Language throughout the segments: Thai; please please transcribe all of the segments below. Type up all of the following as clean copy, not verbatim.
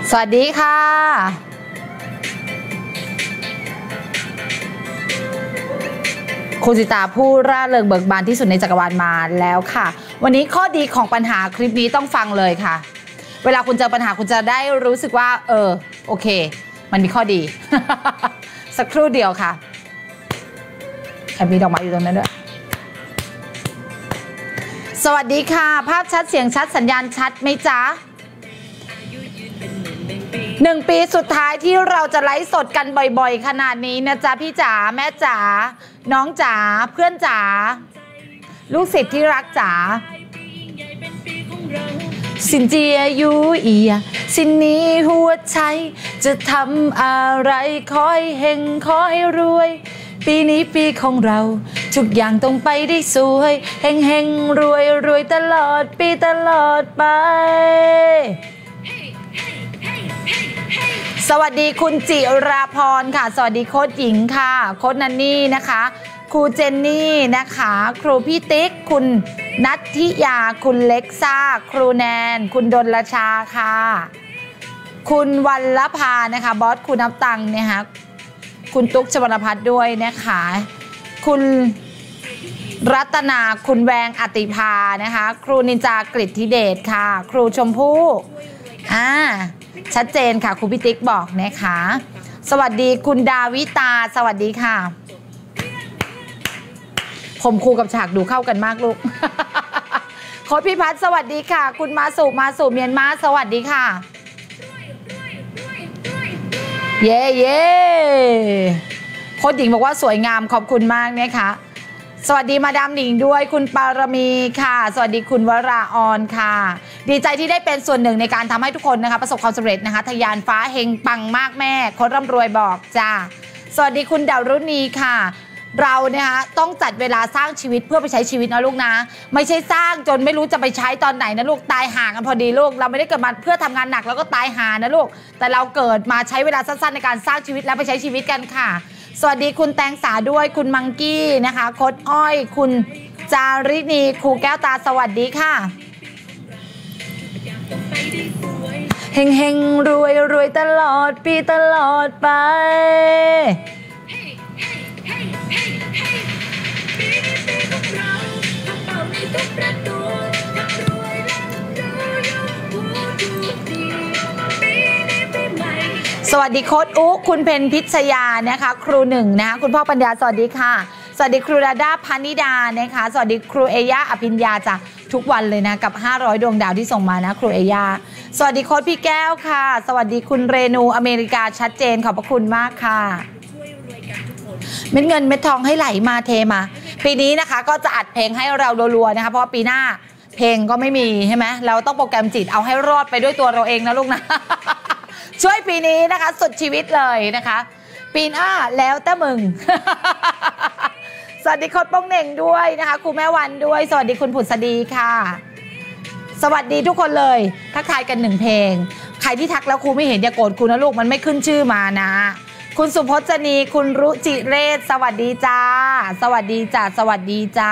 สวัสดีค่ะคุณสิตาผู้ร่าเริงเบิกบานที่สุดในจักรวาลมาแล้วค่ะวันนี้ข้อดีของปัญหาคลิปนี้ต้องฟังเลยค่ะเวลาคุณเจอปัญหาคุณจะได้รู้สึกว่าโอเคมันมีข้อดี สักครู่เดียวค่ะแอบมีดอกไม้อยู่ตรงนั้นด้วยสวัสดีค่ะภาพชัดเสียงชัดสัญญาณชัดไหมจ๊ะ1 ปีสุดท้ายที่เราจะไลฟ์สดกันบ่อยๆขนาดนี้นะจ๊ะพี่จ๋าแม่จ๋าน้องจ๋าเพื่อนจ๋าลูกศิษย์ที่รักจ๋าสินเจียยูเอียสินนี้หัวใจจะทำอะไรคอยเฮงคอยรวยปีนี้ปีของเราทุกอย่างต้องไปได้สวยเฮงเฮงรวยรวยตลอดปีตลอดไปสวัสดีคุณจิราพรค่ะสวัสดีโค้ชหญิงค่ะโค้ชนันนี่นะคะครูเจนนี่นะคะครูพี่ติ๊กคุณนัทธิยาคุณเล็กซ่าครูแนนคุณดลชาค่ะคุณวัลภานะคะบอสคุณนับตังนะคะคุณตุ๊กชวรพัฒน์ด้วยนะคะคุณรัตนาคุณแวงอติภานะคะครูนินจากฤทธิเดชค่ะครูชมพู่ชัดเจนค่ะครูพิติ๊กบอกนะคะสวัสดีคุณดาวิตาสวัสดีค่ะผมครูกับฉากดูเข้ากันมากลูก โค้ชพิพัฒน์สวัสดีค่ะคุณมาสู่เมียนมาสวัสดีค่ะเย่โค้ชหญิงบอกว่าสวยงามขอบคุณมากนะคะสวัสดีมาดามหนิงด้วยคุณปารมีค่ะสวัสดีคุณวราออนค่ะดีใจที่ได้เป็นส่วนหนึ่งในการทำให้ทุกคนนะคะประสบความสำเร็จนะคะทะยานฟ้าเฮงปังมากแม่คนร่ำรวยบอกจ้าสวัสดีคุณดารุณีค่ะเราเนี่ยคะต้องจัดเวลาสร้างชีวิตเพื่อไปใช้ชีวิตนะลูกนะไม่ใช่สร้างจนไม่รู้จะไปใช้ตอนไหนนะลูกตายห่างกันพอดีลูกเราไม่ได้เกิดมาเพื่อทำงานหนักแล้วก็ตายห่างนะลูกแต่เราเกิดมาใช้เวลาสั้นๆในการสร้างชีวิตแล้วไปใช้ชีวิตกันค่ะสวัสดีคุณแตงสาด้วยคุณมังกี้นะคะโค้ชอ้อยคุณจารินีครูแก้วตาสวัสดีค่ะเฮงเฮงรวยรวยตลอดปีตลอดไปสวัสดีโค้ชอุ๊คุณเพนพิชยานะคะครู1นะคะคุณพ่อปัญญาสวัสดีค่ะสวัสดีครูดาดาพานิดานะคะสวัสดีครูเอย่าอภิญญาจากทุกวันเลยนะกับ500ดวงดาวที่ส่งมานะครูเอย่าสวัสดีโค้ชพี่แก้วค่ะสวัสดีคุณเรนูอเมริกาชัดเจนขอบพระคุณมากค่ะเม็ดเงินเม็ดทองให้ไหลมาเทมาปีนี้นะคะก็จะอัดเพลงให้เรารัวๆนะคะเพราะปีหน้าเพลงก็ไม่มีใช่ไหมเราต้องโปรแกรมจิตเอาให้รอดไปด้วยตัวเราเองนะลูกนะ ช่วยปีนี้นะคะสุดชีวิตเลยนะคะปีหน้าแล้วแต่มึง สวัสดีโค้ชป้องเหน่งด้วยนะคะครูแม่วันด้วยสวัสดีคุณผุดสดีค่ะสวัสดีทุกคนเลยทักทายกัน1เพลงใครที่ทักแล้วครูไม่เห็นอย่าโกรธครูนะลูกมันไม่ขึ้นชื่อมานะคุณสุพจนีคุณรุจิเรศสวัสดีจ้าสวัสดีจ้าสวัสดีจ้า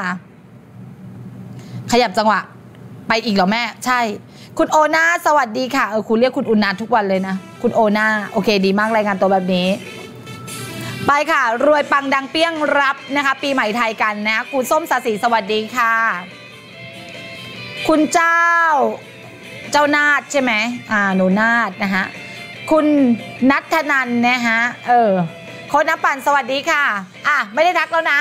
ขยับจังหวะไปอีกเหรอแม่ใช่คุณโอนาสวัสดีค่ะครูเรียกคุณอุณนาทุกวันเลยนะคุณโอนาโอเคดีมากรายงานตัวแบบนี้ไปค่ะรวยปังดังเปี้ยงรับนะคะปีใหม่ไทยกันนะคุณส้มสาสีสวัสดีค่ะคุณเจ้านาฏใช่ไหมหนูนาฏนะคะคุณนัทนันนะคะโค้ชน้ำปั่นสวัสดีค่ะไม่ได้ทักแล้วนะ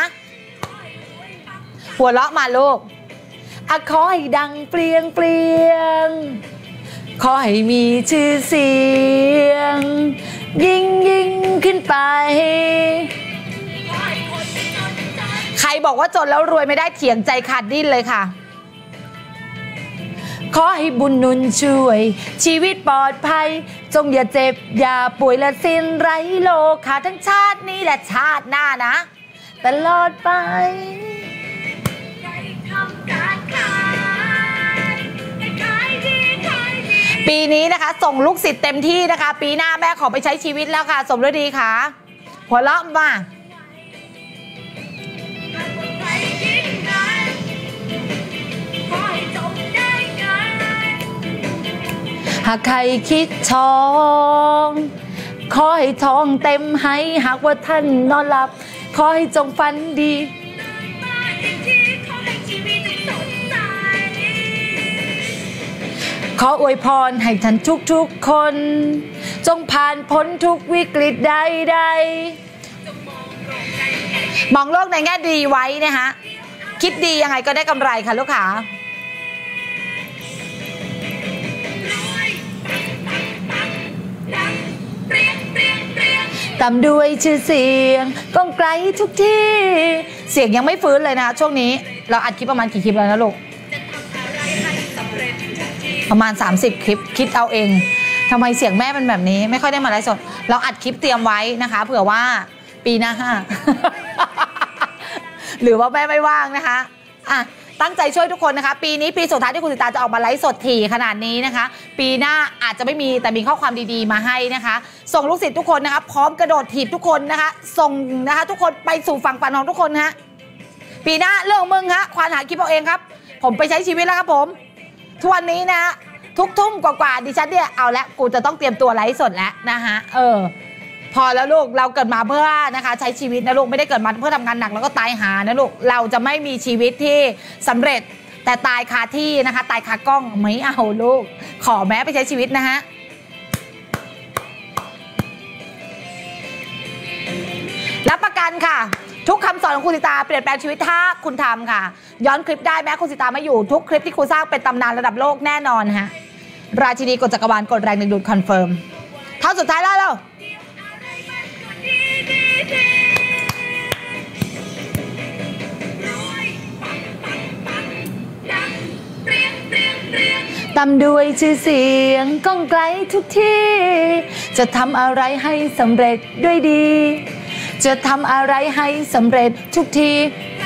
หัวเราะมาลูกขอให้ดังเปลี่ยงขอให้มีชื่อเสียงยิ่งขึ้นไปใครบอกว่าจนแล้วรวยไม่ได้เถียงใจขาดดิ้นเลยค่ะขอให้บุญหนุนช่วยชีวิตปลอดภัยจงอย่าเจ็บอย่าป่วยและสิ้นไร้โลกค่ะทั้งชาตินี้และชาติหน้านะตลอดไปปีนี้นะคะส่งลูกศิษย์เต็มที่นะคะปีหน้าแม่ขอไปใช้ชีวิตแล้วค่ะสมฤดีค่ะหัวเราะมาหากใครคิดทองขอให้ทองเต็มให้หากว่าท่านนอนหลับขอให้จงฝันดีขออวยพรให้ท่านทุกๆคนจงผ่านพ้นทุกวิกฤตใดๆมองโลกในแง่ดีไว้นะคะคิดดียังไงก็ได้กำไรค่ะลูกค้าตามด้วยชื่อเสียงก้องไกลทุกที่เสียงยังไม่ฟื้นเลยนะคะช่วงนี้เราอัดคลิปประมาณกี่คลิปแล้วนะลูกประมาณ30คลิปคิดเอาเองทำไมเสียงแม่เป็นแบบนี้ไม่ค่อยได้มาไลฟ์สดเราอัดคลิปเตรียมไว้นะคะเผื่อว่าปีหน้าหรือว่าแม่ไม่ว่างนะคะอ่ะตั้งใจช่วยทุกคนนะคะปีนี้ปีสุดท้ายที่คุณสิตาจะออกมาไลฟ์สดถี่ขนาดนี้นะคะปีหน้าอาจจะไม่มีแต่มีข้อความดีๆมาให้นะคะส่งลูกศิษย์ทุกคนนะคะพร้อมกระโดดถีบทุกคนนะคะส่งนะคะทุกคนไปสู่ฝั่งฝันของทุกคนนะฮะปีหน้าเรื่องมึงฮะควานหาคลิปเอาเองครับผมไปใช้ชีวิตแล้วครับผมทุกวันนี้นะทุกทุ่มกว่าดิฉันเนี่ยเอาละกูจะต้องเตรียมตัวไลฟ์สดแล้วนะคะพอแล้วลูกเราเกิดมาเพื่อนะคะใช้ชีวิตนะลูกไม่ได้เกิดมาเพื่อทำงานหนักแล้วก็ตายหานะลูกเราจะไม่มีชีวิตที่สำเร็จแต่ตายคาที่นะคะตายคากล้องไม่เอาลูกขอแม้ไปใช้ชีวิตนะฮะรับประกันค่ะทุกคำสอนของคุณสิตาเปลี่ยนแปลงชีวิตถ้าคุณทำค่ะย้อนคลิปได้แม้คุณสิตาไม่อยู่ทุกคลิปที่ครูสร้างเป็นตำนานระดับโลกแน่นอนฮะราชินีกฎจักรวาลกฎแรงดึงดูดคอนเฟิร์มเท่าสุดท้ายแล้วเราตามด้วยชื่อเสียงก้องไกลทุกที่จะทำอะไรให้สำเร็จด้วยดีจะทำอะไรให้สำเร็จทุกที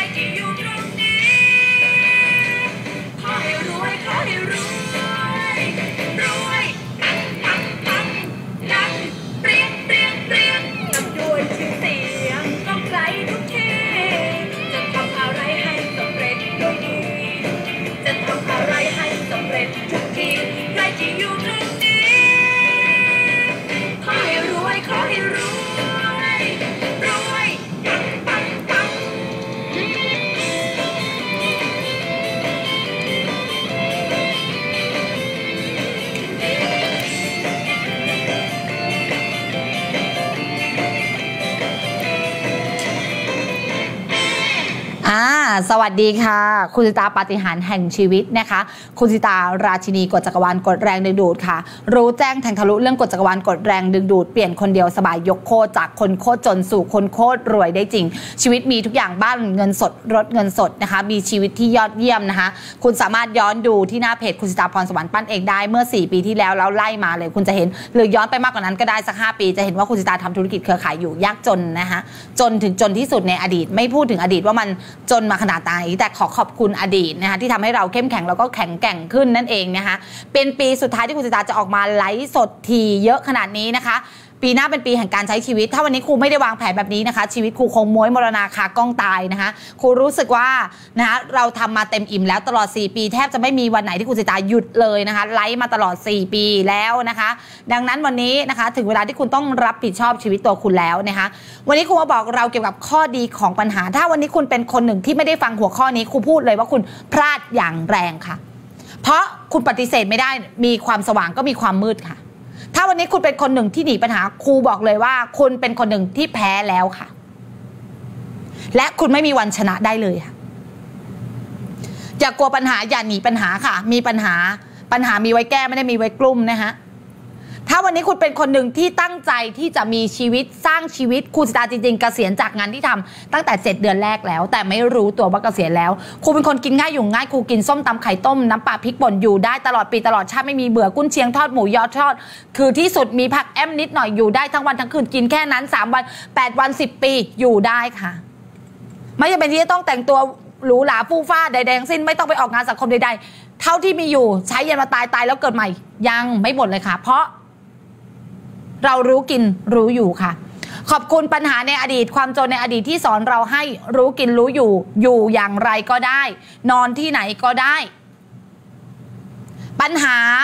สวัสดีค่ะคุณสิตาปาฏิหาริย์แห่งชีวิตนะคะคุณสิตาราชินีกฎจักรวาลกฎแรงดึงดูดค่ะรู้แจ้งแทงทะลุเรื่องกฎจักรวาลกฎแรงดึงดูดเปลี่ยนคนเดียวสบายยกโคตรจากคนโคตรจนสู่คนโคตรรวยได้จริงชีวิตมีทุกอย่างบ้านเงินสดรถเงินสดนะคะมีชีวิตที่ยอดเยี่ยมนะคะคุณสามารถย้อนดูที่หน้าเพจคุณสิตาพรสวรรค์ปั้นเองได้เมื่อ4ปีที่แล้วไล่มาเลยคุณจะเห็นหรือย้อนไปมากกว่านั้นก็ได้สัก5ปีจะเห็นว่าคุณสิตาทำธุรกิจเครือข่ายอยู่ยากจนนะคะจนถึงจนที่สุดในอดีตไม่พูดถึงอดีตว่ามันจนมาขนาดไหนแต่ขอบคุณอดีตนะคะที่ทำให้เราเข้มแข็งแล้วก็แข็งแกร่งขึ้นนั่นเองนะคะเป็นปีสุดท้ายที่คุณสิตาจะออกมาไลฟ์สดทีเยอะขนาดนี้นะคะปีหน้าเป็นปีแห่งการใช้ชีวิตถ้าวันนี้ครูไม่ได้วางแผนแบบนี้นะคะชีวิตครูคงม้วยมรณาคากล้องตายนะคะครูรู้สึกว่านะคะเราทำมาเต็มอิ่มแล้วตลอด4ปีแทบจะไม่มีวันไหนที่คุณสิตาหยุดเลยนะคะไลฟ์มาตลอด4ปีแล้วนะคะดังนั้นวันนี้นะคะถึงเวลาที่คุณต้องรับผิดชอบชีวิตตัวคุณแล้วนะคะวันนี้ครูมาบอกเราเกี่ยวกับข้อดีของปัญหาถ้าวันนี้คุณเป็นคนหนึ่งที่ไม่ได้ฟังหัวข้อนี้ครูพูดเลยว่าคุณพลาดอย่างแรงค่ะเพราะคุณปฏิเสธไม่ได้มีความสว่างก็มีความมืดค่ะถ้าวันนี้คุณเป็นคนหนึ่งที่หนีปัญหาครูบอกเลยว่าคุณเป็นคนหนึ่งที่แพ้แล้วค่ะและคุณไม่มีวันชนะได้เลยค่ะอย่ากลัวปัญหาอย่าหนีปัญหาค่ะมีปัญหามีไว้แก้ไม่ได้มีไว้กลุ่มนะคะถ้าวันนี้คุณเป็นคนหนึ่งที่ตั้งใจที่จะมีชีวิตสร้างชีวิตคุณสิตาจริงๆเกษียณจากงานที่ทำตั้งแต่7 เดือนแรกแล้วแต่ไม่รู้ตัวว่าเกษียณแล้วครูเป็นคนกินง่ายอยู่ง่ายครูกินส้มตำไข่ต้มน้ำปลาพริกป่นอยู่ได้ตลอดปีตลอดชาติไม่มีเบื่อกุ้นเชียงทอดหมูยอทอดคือที่สุดมีผักแอมนิดหน่อยอยู่ได้ทั้งวันทั้งคืนกินแค่นั้น3 วัน8 วัน10 ปีอยู่ได้ค่ะไม่จำเป็นที่จะต้องแต่งตัวหรูหราฟู่ฟ้าใดๆสิ้นไม่ต้องไปออกงานสังคมใดๆเท่าที่มีอยู่ใช้ยันมาตายแล้วเกิดใหม่ยังไม่หมดเลยค่ะเพราะเรารู้กินรู้อยู่ค่ะขอบคุณปัญหาในอดีตความจนในอดีตที่สอนเราให้รู้กินรู้อยู่อย่างไรก็ได้นอนที่ไหนก็ได้ปัญหา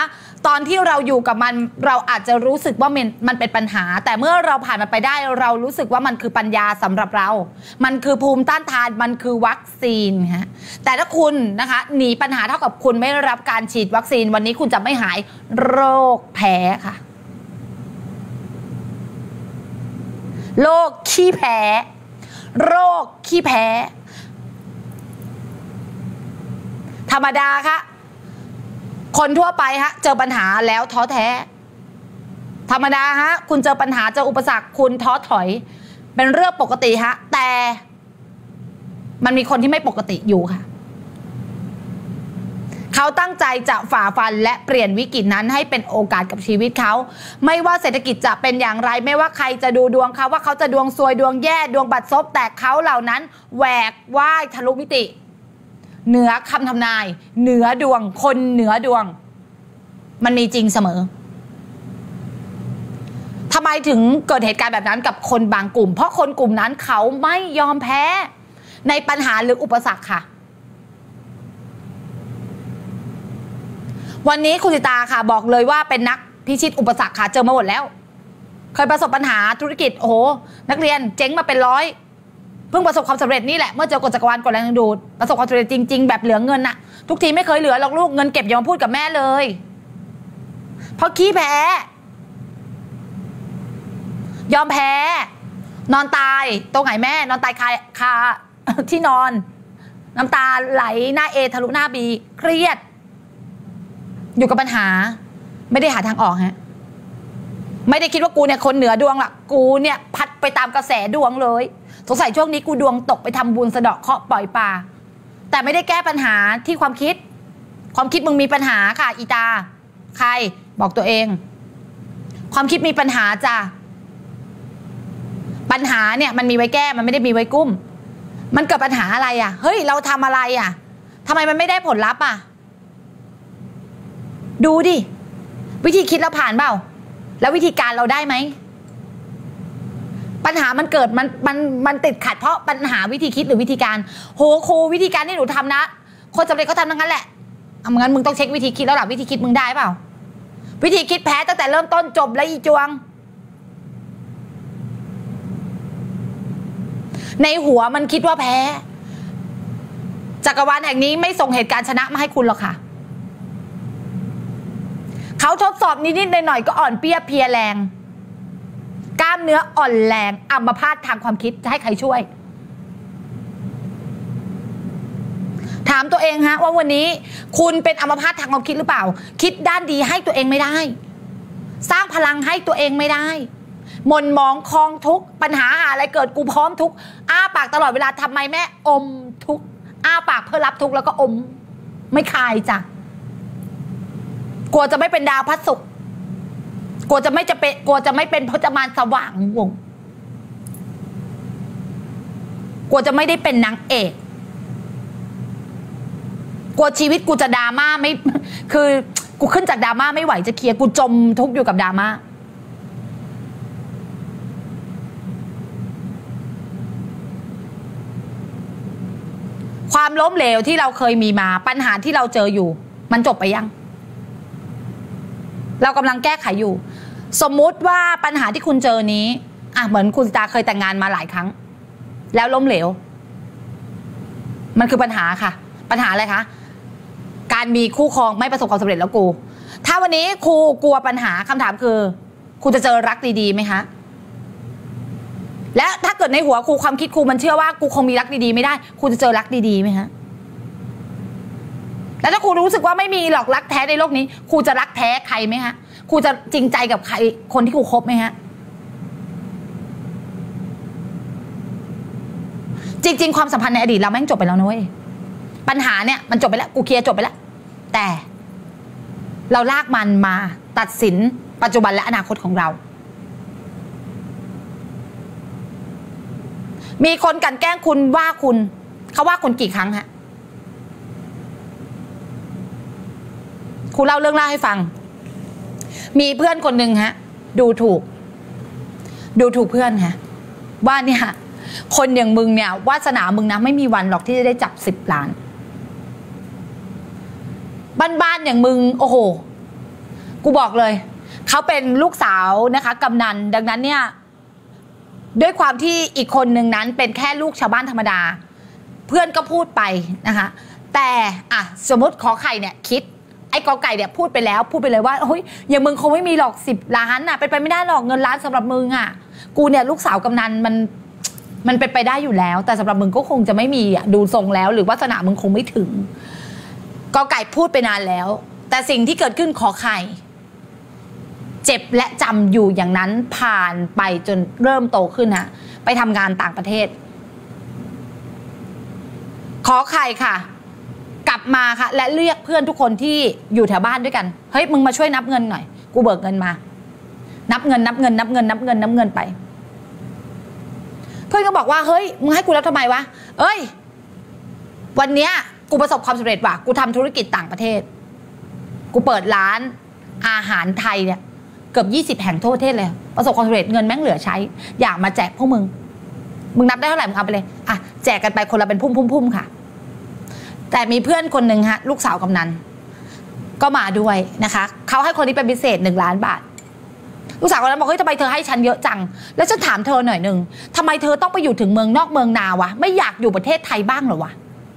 ตอนที่เราอยู่กับมันเราอาจจะรู้สึกว่ามันเป็นปัญหาแต่เมื่อเราผ่านมันไปได้เรารู้สึกว่ามันคือปัญญาสำหรับเรามันคือภูมิต้านทานมันคือวัคซีนฮะแต่ถ้าคุณนะคะหนีปัญหาเท่ากับคุณไม่ได้รับการฉีดวัคซีนวันนี้คุณจะไม่หายโรคแพ้ค่ะโรคขี้แพ้โรคขี้แพ้ธรรมดาค่ะคนทั่วไปฮะเจอปัญหาแล้วท้อแท้ธรรมดาฮะคุณเจอปัญหาเจออุปสรรคคุณท้อถอยเป็นเรื่องปกติฮะแต่มันมีคนที่ไม่ปกติอยู่ค่ะเขาตั้งใจจะฝ่าฟันและเปลี่ยนวิกฤตนั้นให้เป็นโอกาสกับชีวิตเขาไม่ว่าเศรษฐกิจจะเป็นอย่างไรไม่ว่าใครจะดูดวงเขาว่าเขาจะดวงซวยดวงแย่ดวงบัดซบแต่เขาเหล่านั้นแหวกว่ายทะลุมิติเหนือคำทำนายเหนือดวงคนเหนือดวงมันมีจริงเสมอทำไมถึงเกิดเหตุการณ์แบบนั้นกับคนบางกลุ่มเพราะคนกลุ่มนั้นเขาไม่ยอมแพ้ในปัญหาหรืออุปสรรคค่ะวันนี้คุณสิตาค่ะบอกเลยว่าเป็นนักพิชิตอุปสรรคค่ะเจอมาหมดแล้วเคยประสบปัญหาธุรกิจโอ้โหนักเรียนเจ๊งมาเป็นร้อยเพิ่งประสบความสำเร็จนี่แหละเมื่อเจอกฎจักรวาลกฎแรงดึงดูดประสบความสำเร็จจริงๆแบบเหลือเงินน่ะทุกทีไม่เคยเหลือหรอกลูกเงินเก็บอย่ามาพูดกับแม่เลยเพราะขี้แพ้ยอมแพ้นอนตายตรงไหนแม่นอนตายคาที่นอนน้ำตาไหลหน้าเอทะลุหน้าบีเครียดอยู่กับปัญหาไม่ได้หาทางออกฮะไม่ได้คิดว่ากูเนี่ยคนเหนือดวงล่ะกูเนี่ยพัดไปตามกระแสดวงเลยสงสัยช่วงนี้กูดวงตกไปทำบุญสะเดาะเคราะห์ปล่อยปลาแต่ไม่ได้แก้ปัญหาที่ความคิดมึงมีปัญหาค่ะอีตาใครบอกตัวเองความคิดมีปัญหาจ้ะปัญหาเนี่ยมันมีไว้แก้มันไม่ได้มีไว้กุ้มมันเกิดปัญหาอะไรอ่ะเฮ้ยเราทำอะไรอ่ะทำไมมันไม่ได้ผลลัพธ์อ่ะดูดิวิธีคิดเราผ่านเปล่าแล้ววิธีการเราได้ไหมปัญหามันเกิดมันติดขัดเพราะปัญหาวิธีคิดหรือวิธีการโหครูวิธีการที่หนูทำนะคนสำเร็จเขาทำทั้งนั้นแหละงั้นมึงต้องเช็ควิธีคิดแล้วล่ะวิธีคิดมึงได้เปล่าวิธีคิดแพ้ตั้งแต่เริ่มต้นจบแล้วอีจวงในหัวมันคิดว่าแพ้จักรวาลแห่งนี้ไม่ส่งเหตุการณ์ชนะมาให้คุณหรอกค่ะเขาทดสอบนิดๆหน่อยๆก็อ่อนเปี้ยเพลียแรงกล้ามเนื้ออ่อนแรงอัมพาตทางความคิดจะให้ใครช่วยถามตัวเองฮะว่าวันนี้คุณเป็นอัมพาตทางความคิดหรือเปล่าคิดด้านดีให้ตัวเองไม่ได้สร้างพลังให้ตัวเองไม่ได้หม่นหมองคลองทุกปัญหาอะไรเกิดกูพร้อมทุกอ้าปากตลอดเวลาทำไมแม่อมทุกอ้าปากเพื่อรับทุกแล้วก็อมไม่คายจ้ะกลัวจะไม่เป็นดาวพระศุกร์กลัวจะไม่เป็นพจมานสว่างวงกลัวจะไม่ได้เป็นนางเอกกลัวชีวิตกูจะดราม่าไม่คือกูขึ้นจากดราม่าไม่ไหวจะเคลียร์กูจมทุกข์อยู่กับดราม่าความล้มเหลวที่เราเคยมีมาปัญหาที่เราเจออยู่มันจบไปยังเรากำลังแก้ไขอยู่สมมุติว่าปัญหาที่คุณเจอนี้เหมือนคุณสิตาเคยแต่งงานมาหลายครั้งแล้วล้มเหลวมันคือปัญหาค่ะปัญหาอะไรคะการมีคู่ครองไม่ประสบความสำเร็จแล้วกูถ้าวันนี้ครูกลัวปัญหาคำถามคือครูจะเจอรักดีๆไหมคะและถ้าเกิดในหัวครูความคิดครูมันเชื่อว่ากูคงมีรักดีๆไม่ได้ครูจะเจอรักดีๆไหมฮะแล้วถ้าครูรู้สึกว่าไม่มีหรอกรักแท้ในโลกนี้ครูจะรักแท้ใครไหมฮะครูจะจริงใจกับใครคนที่ครูคบไหมฮะจริงๆความสัมพันธ์ในอดีตเราแม่งจบไปแล้วนุ้ยปัญหาเนี่ยมันจบไปแล้วกูเคลียร์จบไปแล้วแต่เราลากมันมาตัดสินปัจจุบันและอนาคตของเรามีคนกลั่นแกล้งคุณว่าคุณเขาว่าคุณกี่ครั้งฮะครูเล่าเรื่องเล่าให้ฟังมีเพื่อนคนหนึ่งฮะดูถูกเพื่อนฮะว่าเนี่ยคนอย่างมึงเนี่ยวาสนามึงนะไม่มีวันหรอกที่จะได้จับ10 ล้านบ้านๆอย่างมึงโอ้โหกูบอกเลยเขาเป็นลูกสาวนะคะกำนันดังนั้นเนี่ยด้วยความที่อีกคนหนึ่งนั้นเป็นแค่ลูกชาวบ้านธรรมดาเพื่อนก็พูดไปนะคะแต่สมมติขอไข่เนี่ยคิดไอ้กอไก่เนี่ยพูดไปแล้วพูดไปเลยว่าเฮ้ยอย่างมึงคงไม่มีหรอก10 ล้านเป็นไปไม่ได้หรอกเงินล้านสำหรับมึงกูเนี่ยลูกสาวกำนันมันเป็นไปได้อยู่แล้วแต่สำหรับมึงก็คงจะไม่มีดูทรงแล้วหรือวาสนามึงคงไม่ถึงกอไก่พูดไปนานแล้วแต่สิ่งที่เกิดขึ้นขอไข่เจ็บและจำอยู่อย่างนั้นผ่านไปจนเริ่มโตขึ้นไปทำงานต่างประเทศขอไข่ค่ะกลับมาค่ะและเรียกเพื่อนทุกคนที่อยู่แถวบ้านด้วยกันเฮ้ยมึงมาช่วยนับเงินหน่อยกูเบิกเงินมานับเงินไปเพื่อนก็บอกว่าเฮ้ยมึงให้กูแล้วทำไมวะเอ้ยวันเนี้ยกูประสบความสำเร็จว่ะกูทำธุรกิจต่างประเทศกูเปิดร้านอาหารไทยเนี่ยเกือบ20 แห่งทั่วประเทศเลยประสบความสำเร็จเงินแม่งเหลือใช้อยากมาแจกพวกมึงนับได้เท่าไหร่มึงเอาไปเลยแจกกันไปคนละเป็นพุ่มค่ะแต่มีเพื่อนคนหนึ่งลูกสาวกำนันก็มาด้วยนะคะเขาให้คนนี้เป็นพิเศษ1 ล้านบาทลูกสาวคนนั้นบอกเฮ้ยทำไมเธอให้ฉันเยอะจังแล้วฉันถามเธอหน่อยหนึ่งทำไมเธอต้องไปอยู่ถึงเมืองนอกเมืองนาวะไม่อยากอยู่ประเทศไทยบ้างเหรอวะ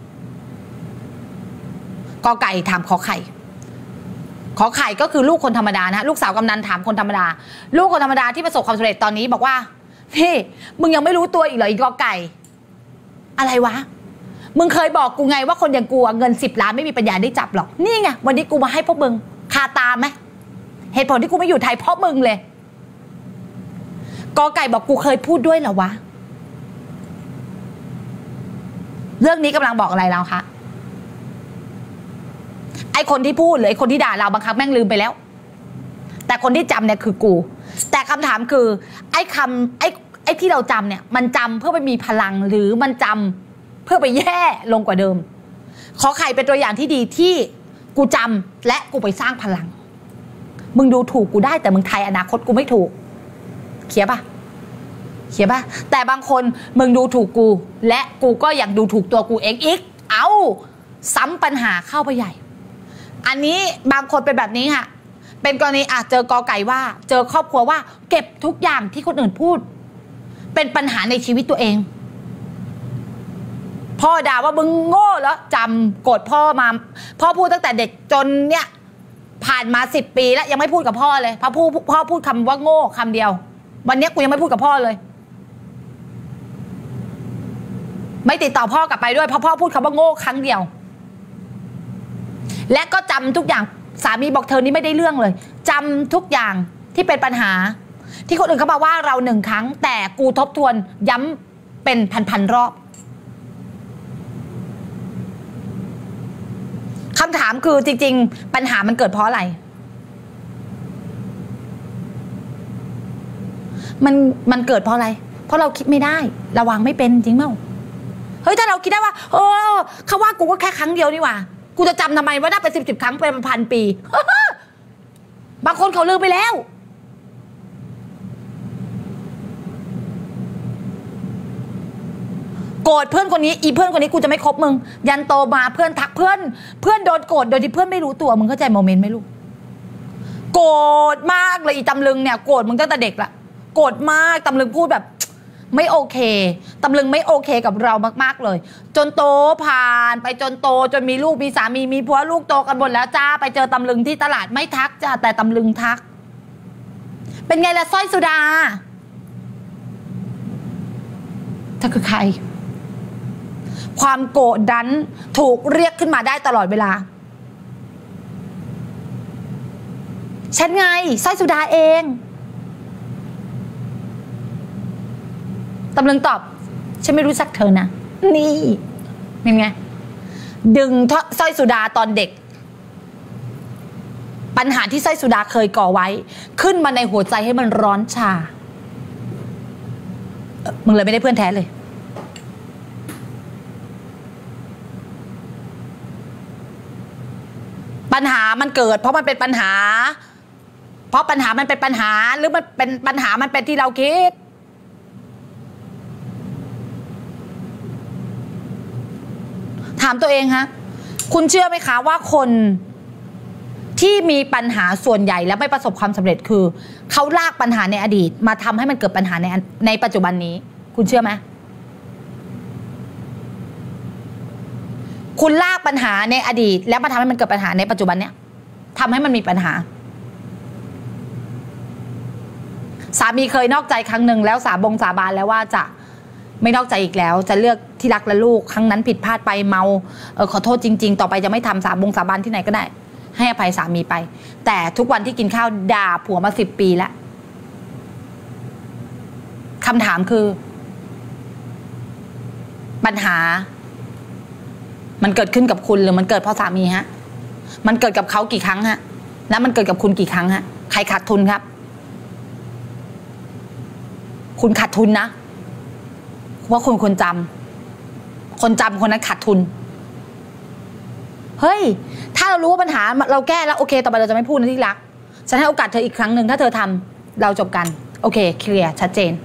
กอไก่ถามขอไข่ขอไข่ก็คือลูกคนธรรมดานะลูกสาวกำนันถามคนธรรมดาลูกคนธรรมดาที่ประสบความสำเร็จตอนนี้บอกว่าพี่มึงยังไม่รู้ตัวอีกเหรออีกกอไก่อะไรวะมึงเคยบอกกูไงว่าคนอย่างกูเงิน10 ล้านไม่มีปัญญาได้จับหรอกนี่ไงวันนี้กูมาให้พวกมึงคาตาไหมเหตุผลที่กูไม่อยู่ไทยเพราะมึงเลยกอไก่บอกกูเคยพูดด้วยเหรอวะเรื่องนี้กำลังบอกอะไรเราคะไอคนที่พูดหรือไอคนที่ด่าเราบางครั้งแม่งลืมไปแล้วแต่คนที่จำเนี่ยคือกูแต่คำถามคือไอ้ที่เราจำเนี่ยมันจำเพื่อไปมีพลังหรือมันจำเพื่อไปแย่ลงกว่าเดิมขอไข่เป็นตัวอย่างที่ดีที่กูจำและกูไปสร้างพลังมึงดูถูกกูได้แต่มึงไทยอนาคตกูไม่ถูกเขียนป่ะแต่บางคนมึงดูถูกกูและกูก็ยังดูถูกตัวกูเองอีกซ้ำปัญหาเข้าไปใหญ่อันนี้บางคนเป็นแบบนี้ค่ะเป็นกรณีเจอกอไก่ว่าเจอครอบครัวว่าเก็บทุกอย่างที่คนอื่นพูดเป็นปัญหาในชีวิตตัวเองพ่อด่าว่ามึงโง่แล้วจำโกรธพ่อมาพ่อพูดตั้งแต่เด็กจนเนี่ยผ่านมา10 ปีแล้วยังไม่พูดกับพ่อเลยพ่อพูดคำว่าโง่คำเดียววันนี้กูยังไม่พูดกับพ่อเลยไม่ติดต่อพ่อกลับไปด้วยเพราะพ่อพูดคำว่าโง่ครั้งเดียวและก็จำทุกอย่างสามีบอกเธอนี่ไม่ได้เรื่องเลยจำทุกอย่างที่เป็นปัญหาที่คนอื่นเขามาว่าเรา1 ครั้งแต่กูทบทวนย้ำเป็นพันรอบคำถามคือจริงๆปัญหามันเกิดเพราะอะไรมันเกิดเพราะอะไรเพราะเราคิดไม่ได้ระวังไม่เป็นจริงเปล่าเฮ้ยถ้าเราคิดได้ว่าเขาว่ากูก็แค่ครั้งเดียวนี่หว่ากูจะจำทำไมว่าได้ไป10 ครั้งเป็น1,000 ปีบางคนเขาลืมไปแล้วโกรธเพื่อนคนนี้เพื่อนคนนี้กูจะไม่คบมึงยันโตมาเพื่อนทักเพื่อนโดนโกรธโดยที่เพื่อนไม่รู้ตัวมึงเข้าใจโมเมนต์ไหมลูกโกรธมากเลยตำลึงเนี่ยโกรธมึงตั้งแต่เด็กละโกรธมากตำลึงพูดแบบไม่โอเคตำลึงไม่โอเคกับเรามากๆเลยจนโตผ่านไปจนโตจนมีลูกมีสามีมีผัวลูกโตกันหมดแล้วจ้าไปเจอตำลึงที่ตลาดไม่ทักจ้าแต่ตำลึงทักเป็นไงล่ะสร้อยสุดาเธอคือใครความโกรธนั้นถูกเรียกขึ้นมาได้ตลอดเวลาฉันไงสร้อยสุดาเองตำลึงตอบฉันไม่รู้จักเธอนะนี่เป็นไงดึงสร้อยสุดาตอนเด็กปัญหาที่สร้อยสุดาเคยก่อไว้ขึ้นมาในหัวใจให้มันร้อนชามึงเลยไม่ได้เพื่อนแท้เลยปัญหามันเกิดเพราะมันเป็นปัญหามันเป็นปัญหาหรือมันเป็นปัญหามันเป็นที่เราคิดถามตัวเองฮะคุณเชื่อไหมคะว่าคนที่มีปัญหาส่วนใหญ่และไม่ประสบความสำเร็จคือเขาลากปัญหาในอดีตมาทำให้มันเกิดปัญหาในปัจจุบันนี้คุณเชื่อไหมคุณลากปัญหาในอดีตแล้วมาทำให้มันเกิดปัญหาในปัจจุบันเนี้ยทำให้มันมีปัญหาสามีเคยนอกใจครั้งหนึ่งแล้วสาบานแล้วว่าจะไม่นอกใจอีกแล้วจะเลือกที่รักและลูกครั้งนั้นผิดพลาดไปเมาขอโทษจริงๆต่อไปจะไม่ทำสาบานที่ไหนก็ได้ให้อภัยสามีไปแต่ทุกวันที่กินข้าวด่าผัวมา10 ปีแล้วคำถามคือปัญหามันเกิดขึ้นกับคุณหรือมันเกิดเพราะสามีฮะมันเกิดกับเขากี่ครั้งฮะแล้วมันเกิดกับคุณกี่ครั้งฮะใครขาดทุนครับคุณขาดทุนนะเพราะคุณคนจำคนนั้นขาดทุนเฮ้ยถ้าเรารู้ว่าปัญหาเราแก้แล้วโอเคต่อไปเราจะไม่พูดนะที่รักฉันให้โอกาสเธออีกครั้งหนึ่งถ้าเธอทำเราจบกันโอเคเคลียร์ชัดเจน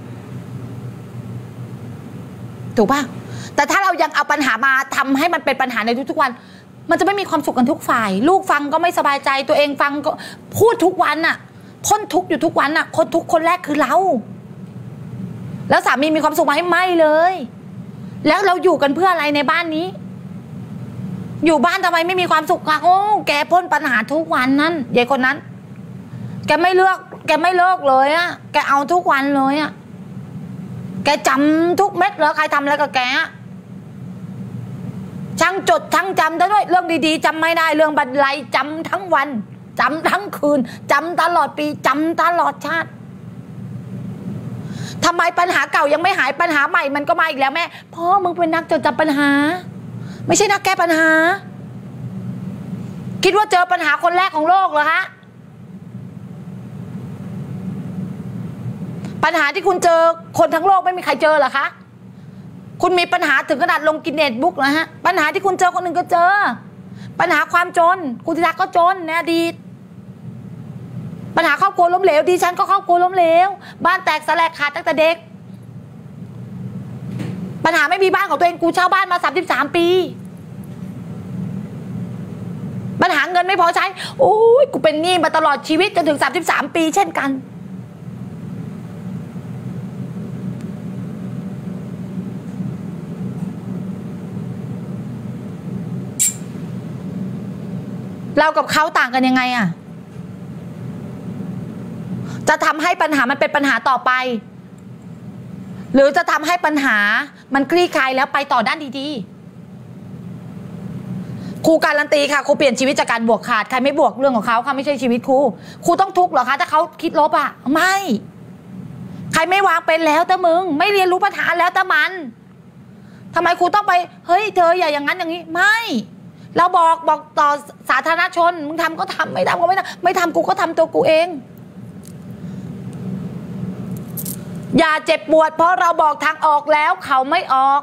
ถูกป่ะแต่ถ้าเรายังเอาปัญหามาทำให้มันเป็นปัญหาในทุกๆวันมันจะไม่มีความสุขกันทุกฝ่ายลูกฟังก็ไม่สบายใจตัวเองฟังก็พูดทุกวันน่ะคนทุกข์อยู่ทุกวันน่ะคนทุกข์คนแรกคือเราแล้วสามีมีความสุขไหมไม่เลยแล้วเราอยู่กันเพื่ออะไรในบ้านนี้อยู่บ้านทำไมไม่มีความสุขอ่ะโอ้แกพ่นปัญหาทุกวันนั้นยายคนนั้นแกไม่เลิกเลยอ่ะแกเอาทุกวันเลยอ่ะแกจำทุกเม็ดแล้วใครทำอะไรกับแกช่างจดช่างจำได้ด้วยเรื่องดีๆจำไม่ได้เรื่องบันไลจำทั้งวันจำทั้งคืนจำตลอดปีจำตลอดชาติทำไมปัญหาเก่ายังไม่หายปัญหาใหม่มันก็มาอีกแล้วแม่พ่อมึงเป็นนักจดจำปัญหาไม่ใช่นักแก้ปัญหาคิดว่าเจอปัญหาคนแรกของโลกเหรอฮะปัญหาที่คุณเจอคนทั้งโลกไม่มีใครเจอเหรอคะคุณมีปัญหาถึงขนาดลงกินเน็ตบุ๊กเหรอฮะปัญหาที่คุณเจอคนหนึ่งก็เจอปัญหาความจนคุณธิดาก็จนในอดีตปัญหาครอบครัวล้มเหลวดิฉันก็ครอบครัวล้มเหลวบ้านแตกสลายขาดตั้งแต่เด็กปัญหาไม่มีบ้านของตัวเองกูเช่าบ้านมา33 ปีปัญหาเงินไม่พอใช้โอ้ยกูเป็นหนี้มาตลอดชีวิตจนถึง33 ปีเช่นกันเรากับเขาต่างกันยังไงอะจะทำให้ปัญหามันเป็นปัญหาต่อไปหรือจะทำให้ปัญหามันคลี่คลายแล้วไปต่อด้านดีๆครูการันตีค่ะครูเปลี่ยนชีวิตจากการบวกขาดใครไม่บวกเรื่องของเขาค่ะไม่ใช่ชีวิตครูต้องทุกข์เหรอคะถ้าเขาคิดลบอะไม่ใครไม่วางเป็นแล้วแต่มึงไม่เรียนรู้ปัญหาแล้วแต่มันทำไมครูต้องไปเฮ้ยเธออย่าอย่างนั้นอย่างนี้ไม่เราบอกต่อสาธารณชนมึงทำก็ทำไม่ทำก็ไม่ทำไม่ทำกูก็ทำตัวกูเองอย่าเจ็บปวดเพราะเราบอกทางออกแล้วเขาไม่ออก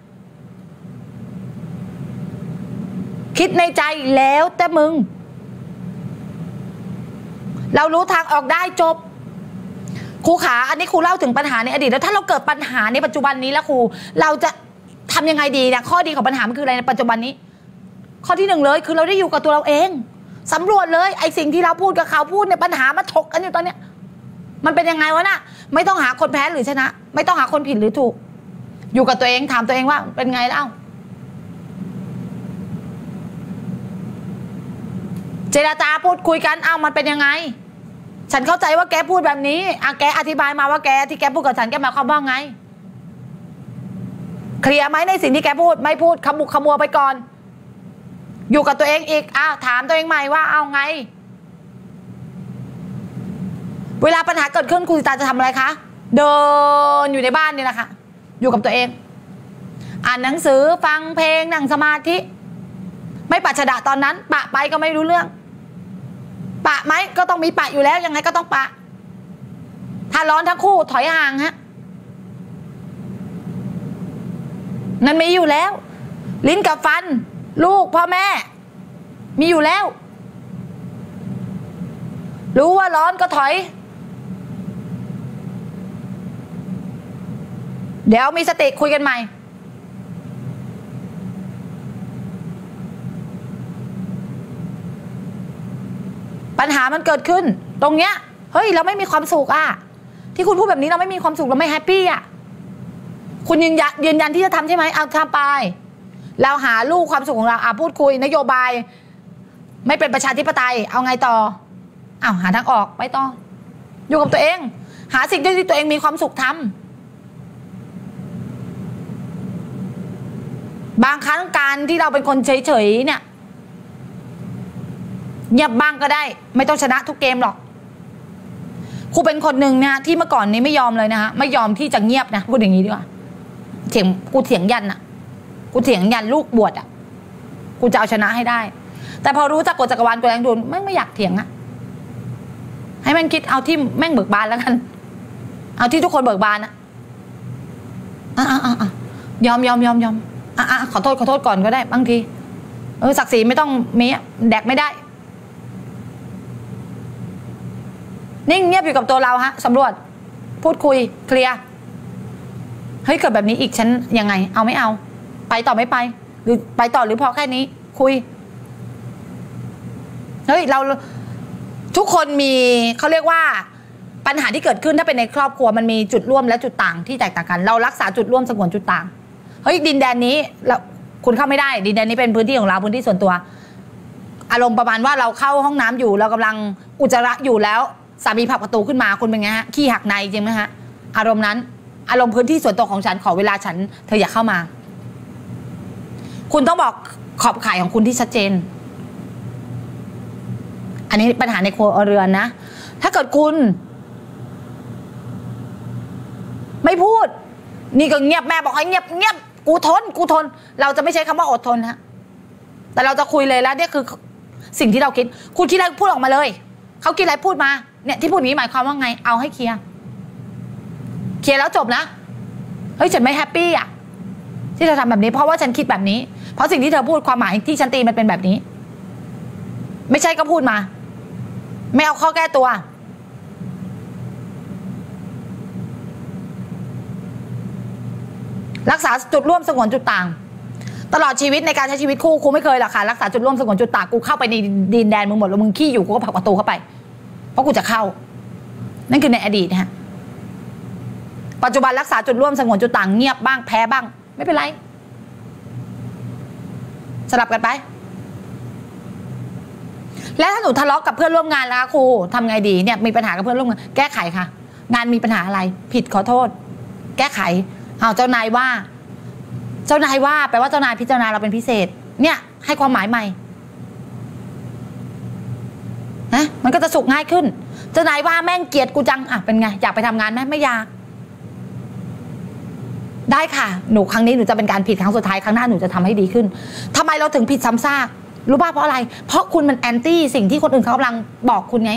คิดในใจแล้วแต่มึงเรารู้ทางออกได้จบครูขาอันนี้ครูเล่าถึงปัญหาในอดีตแล้วถ้าเราเกิดปัญหาในปัจจุบันนี้แล้วครูเราจะทำยังไงดีนะข้อดีของปัญหามันคืออะไรในปัจจุบันนี้ข้อที่1เลยคือเราได้อยู่กับตัวเราเองสำรวจเลยไอ้สิ่งที่เราพูดกับเขาพูดในปัญหามาถกกันอยู่ตอนเนี้ยมันเป็นยังไงวะน่ะไม่ต้องหาคนแพ้หรือชนะไม่ต้องหาคนผิดหรือถูกอยู่กับตัวเองถามตัวเองว่าเป็นไงแล้วเจรจาพูดคุยกันมันเป็นยังไงฉันเข้าใจว่าแกพูดแบบนี้แกอธิบายมาว่าแกที่แกพูดกับฉันแกหมายความว่าไงเคลียร์ไหมในสิ่งที่แกพูดไม่พูดขมุกขมัวไปก่อนอยู่กับตัวเองอีกถามตัวเองใหม่ว่าเอาไงเวลาปัญหาเกิดขึ้นคุณตาจะทำอะไรคะเดินอยู่ในบ้านนี่แหละค่ะอยู่กับตัวเองอ่านหนังสือฟังเพลงนั่งสมาธิไม่ปัจฉดะตอนนั้นปะไปก็ไม่รู้เรื่องปะไหมก็ต้องมีปะอยู่แล้วยังไงก็ต้องปะถ้าร้อนทั้งคู่ถอยห่างฮะนั่นมีอยู่แล้วลิ้นกับฟันลูกพ่อแม่มีอยู่แล้วรู้ว่าร้อนก็ถอยเดี๋ยวมีสติคุยกันใหม่ปัญหามันเกิดขึ้นตรงเนี้ยเฮ้ยเราไม่มีความสุขอ่ะที่คุณพูดแบบนี้เราไม่มีความสุขเราไม่แฮปปี้อ่ะคุณยืนยันที่จะทำใช่ไหมเอาทำไปเราหาลูกความสุขของเราพูดคุยนโยบายไม่เป็นประชาธิปไตยเอาไงต่อหาทางออกไปต่ออยู่กับตัวเองหาสิ่งที่ตัวเองมีความสุขทำบางครั้งการที่เราเป็นคนเฉยๆเนี่ยเงียบบ้างก็ได้ไม่ต้องชนะทุกเกมหรอกครูเป็นคนหนึ่งนะที่เมื่อก่อนนี้ไม่ยอมเลยนะฮะไม่ยอมที่จะเงียบนะพูดอย่างนี้ดีกว่ากูเถียงยันอ่ะกูเถียงยันลูกบวชอ่ะกูจะเอาชนะให้ได้แต่พอรู้จักกฎจักรวาลกฎแรงดูนไม่อยากเถียงอ่ะให้แม่งคิดเอาที่แม่งเบิกบานแล้วกันเอาที่ทุกคนเบิกบานอ่ะยอมขอโทษก่อนก็ได้บางทีศักดิ์ศรีไม่ต้องมีแดกไม่ได้นิ่งเงียบอยู่กับตัวเราฮะสำรวจพูดคุยเคลียร์เฮ้ยเกิดแบบนี้อีกฉันยังไงเอาไม่เอาไปต่อไม่ไปหรือไปต่อหรือพอแค่นี้คุยเฮ้ยเราทุกคนมีเขาเรียกว่าปัญหาที่เกิดขึ้นถ้าเป็นในครอบครัวมันมีจุดร่วมและจุดต่างที่แตกต่างกันเรารักษาจุดร่วมสงวนจุดต่างเฮ้ยดินแดนนี้เราคุณเข้าไม่ได้ดินแดนนี้เป็นพื้นที่ของเราพื้นที่ส่วนตัวอารมณ์ประมาณว่าเราเข้าห้องน้ำอยู่เรากำลังอุจจาระอยู่แล้วสามีผลักประตูขึ้นมาคุณเป็นไงฮะขี้หักในจริงไหมฮะอารมณ์นั้นอารมณ์พื้นที่ส่วนตัวของฉันขอเวลาฉันเธออย่าเข้ามาคุณต้องบอกขอบข่ายของคุณที่ชัดเจนอันนี้ปัญหาในครัวเรือนนะถ้าเกิดคุณไม่พูดนี่ก็เงียบแม่บอกให้เงียบกูทนเราจะไม่ใช้คำว่าอดทนฮะแต่เราจะคุยเลยแล้วเนี่ยคือสิ่งที่เราคิดคุณคิดอะไรพูดออกมาเลยเขาคิดอะไรพูดมาเนี่ยที่พูดนี้หมายความว่าไงเอาให้เคลียร์แล้วจบนะเฮ้ยฉันไม่แฮปปี้อ่ะที่เธอทำแบบนี้เพราะว่าฉันคิดแบบนี้เพราะสิ่งที่เธอพูดความหมายที่ฉันตีมันเป็นแบบนี้ไม่ใช่ก็พูดมาไม่เอาข้อแก้ตัวรักษาจุดร่วมสงวนจุดต่างตลอดชีวิตในการใช้ชีวิตคู่กูไม่เคยหรอกค่ะรักษาจุดร่วมสงวนจุดต่างกูเข้าไปในดินแดนมึงหมดแล้วมึงขี้อยู่กูก็ผลักประตูเข้าไปเพราะกูจะเข้านั่นคือในอดีตนะฮะปัจจุบันรักษาจุดร่วมสงวนจุดต่างเงียบบ้างแพ้บ้างไม่เป็นไรสลับกันไปแล้วถ้าหนูทะเลาะกับเพื่อนร่วมงานแล้วครูทำไงดีเนี่ยมีปัญหากับเพื่อนร่วมงานแก้ไขค่ะงานมีปัญหาอะไรผิดขอโทษแก้ไขเอาเจ้านายว่าแปลว่าเจ้านายพิจารณาเราเป็นพิเศษเนี่ยให้ความหมายใหม่นะมันก็จะสุขง่ายขึ้นเจ้านายว่าแม่งเกลียดกูจังเป็นไงอยากไปทำงานไหมไม่อยากได้ค่ะหนูครั้งนี้หนูจะเป็นการผิดครั้งสุดท้ายครั้งหน้าหนูจะทำให้ดีขึ้นทำไมเราถึงผิดซ้ำซากรู้ป่ะเพราะอะไรเพราะคุณมันแอนตี้สิ่งที่คนอื่นเขากำลังบอกคุณไง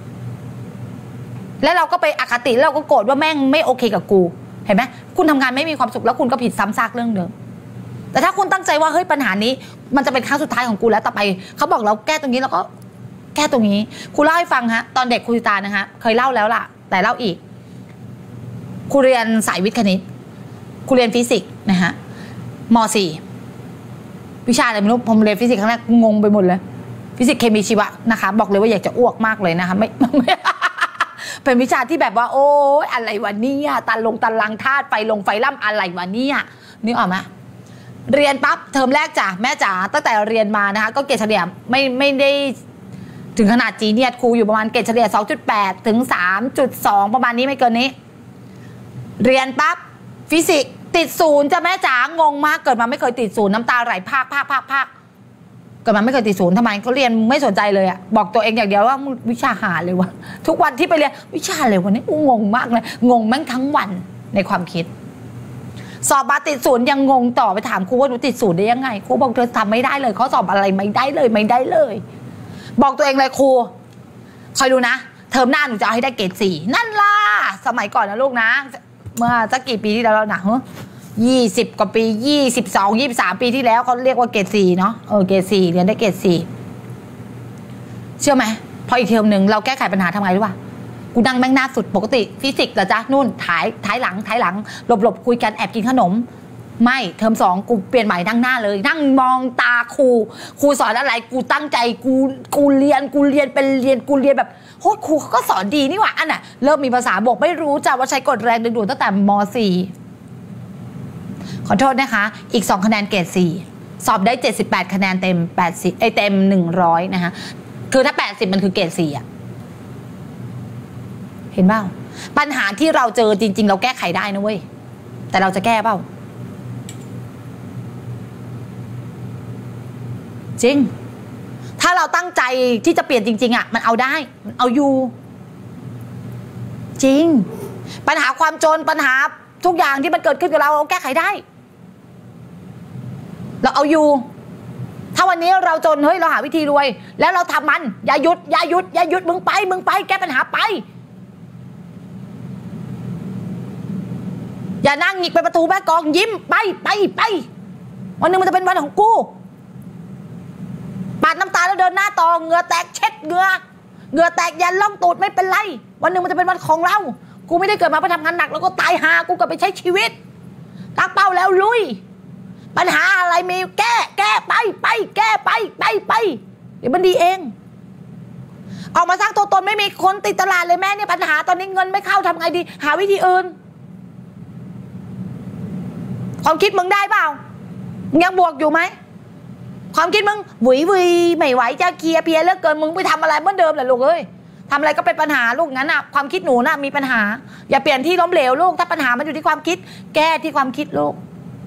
แล้วเราก็ไปอคติแล้วเราก็โกรธว่าแม่งไม่โอเคกับกูเห็นไหมคุณทำงานไม่มีความสุขแล้วคุณก็ผิดซ้ำซากเรื่องเดิมแต่ถ้าคุณตั้งใจว่าเฮ้ยปัญหานี้มันจะเป็นครั้งสุดท้ายของกูแล้วต่อไปเขาบอกเราแก้ตรงนี้เราก็แก้ตรงนี้ครูเล่าให้ฟังฮะตอนเด็กครูตานะฮะเคยเล่าแล้วล่ะแต่เล่าอีกครูเรียนสายวิทย์คณิตครูเรียนฟิสิกส์นะฮะม.4 วิชาอะไรไม่รู้ผมเรียนฟิสิกส์ครั้งแรกงงไปหมดเลยฟิสิกส์เคมีชีวะนะคะบอกเลยว่าอยากจะอ้วกมากเลยนะคะไม่ เป็นวิชาที่แบบว่าโอ้ยอะไรวะเนี่ยตันลังธาตุไฟล่ำอะไรวะเนี่ยนึกออกไหมเรียนปั๊บเทอมแรกจ้ะแม่จ๋าตั้งแต่เรียนมานะคะก็เกรดเฉลี่ยไม่ได้ถึงขนาดจีเนียร์ครูอยู่ประมาณเกรดเฉลี่ย 2.8 ถึง 3.2 ประมาณนี้ไม่เกินนี้เรียนปั๊บฟิสิกส์ติดศูนย์จ้ะแม่จ๋างงมากเกิดมาไม่เคยติดศูนย์น้ำตาไหลพากเกิดมาไม่เคยติดศูนย์ทำไมเขาเรียนไม่สนใจเลยอะบอกตัวเองอย่างเดียวว่าวิชาหาเลยวะทุกวันที่ไปเรียนวิชาเลยวะนี่งงมากเลยงงแม่งทั้งวันในความคิดสอบมาติดศูนย์ยังงงต่อไปถามครูว่าหนูติดศูนย์ได้ยังไงครูบอกเธอทำไม่ได้เลยเขาสอบอะไรไม่ได้เลยบอกตัวเองเลยครูคอยดูนะเทอมหน้าหนูจะเอาให้ได้เกรด 4นั่นล่ะสมัยก่อนนะลูกนะเมื่อสักกี่ปีที่แล้วนะ20 กว่าปี22-23 ปีที่แล้วเขาเรียกว่าเกรด 4เนาะเกรด 4เรียนได้เกรด 4เชื่อไหมพออีกเทอมหนึ่งเราแก้ไขปัญหาทำไงรู้ป่ะกูนั่งแม่งหน้าสุดปกติฟิสิกส์เหรอจ๊ะนู่นท้ายหลังหลบคุยกันแอบกินขนมไม่เทอม2กูเปลี่ยนใหม่นั่งหน้าเลยนั่งมองตาครูสอนอะไรกูตั้งใจกูเรียนเป็นเรียนกูเรียนแบบโหครูเขาก็สอนดีนี่หว่าอันน่ะเริ่มมีภาษาบวกไม่รู้จ้ะว่าใช้กฎแรงดึงดูดตั้งแต่ม.4 ขอโทษนะคะอีก2คะแนนเกรด4สอบได้78คะแนนเต็ม80เต็ม100นะคะคือถ้า80มันคือเกรด4อะเห็นเปล่าปัญหาที่เราเจอจริงๆเราแก้ไขได้นะเว้ยแต่เราจะแก้เปล่าจริงถ้าเราตั้งใจที่จะเปลี่ยนจริงๆอ่ะมันเอาได้มันเอาอยู่จริงปัญหาความจนปัญหาทุกอย่างที่มันเกิดขึ้นกับเราแก้ไขได้เราเอาอยู่ถ้าวันนี้เราจนเฮ้ยเราหาวิธีรวยแล้วเราทำมันอย่าหยุดมึงไปแก้ปัญหาไปอย่านั่งหงิกไปประตูแม่กองยิ้มไปวันหนึ่งมันจะเป็นวันของกูปาดน้ำตาแล้วเดินหน้าต่อเหงื่อแตกเช็ดเหงื่อแตกยันล่องตูดไม่เป็นไรวันหนึ่งมันจะเป็นวันของเรากูไม่ได้เกิดมาเพื่อทำงานหนักแล้วก็ตายหากูก็ไปใช้ชีวิตตั้งเป้าแล้วลุยปัญหาอะไรมีแก้ไปแก้ไปเดี๋ยวมันดีเองออกมาสร้างตัวตนไม่มีคนติดตลาดเลยแม่เนี่ยปัญหาตอนนี้เงินไม่เข้าทำไงดีหาวิธีอื่นความคิดมึงได้เปล่ายังบวกอยู่ไหมความคิดมึงหวุยไม่ไหวจะเคลียร์เพียเลิกเกินมึงไปทำอะไรเหมือนเดิมแหละลูกเอ้ยทำอะไรก็เป็นปัญหาลูกงั้นน่ะความคิดหนูน่ะมีปัญหาอย่าเปลี่ยนที่ล้มเหลวลูกถ้าปัญหามันอยู่ที่ความคิดแก้ที่ความคิดลูก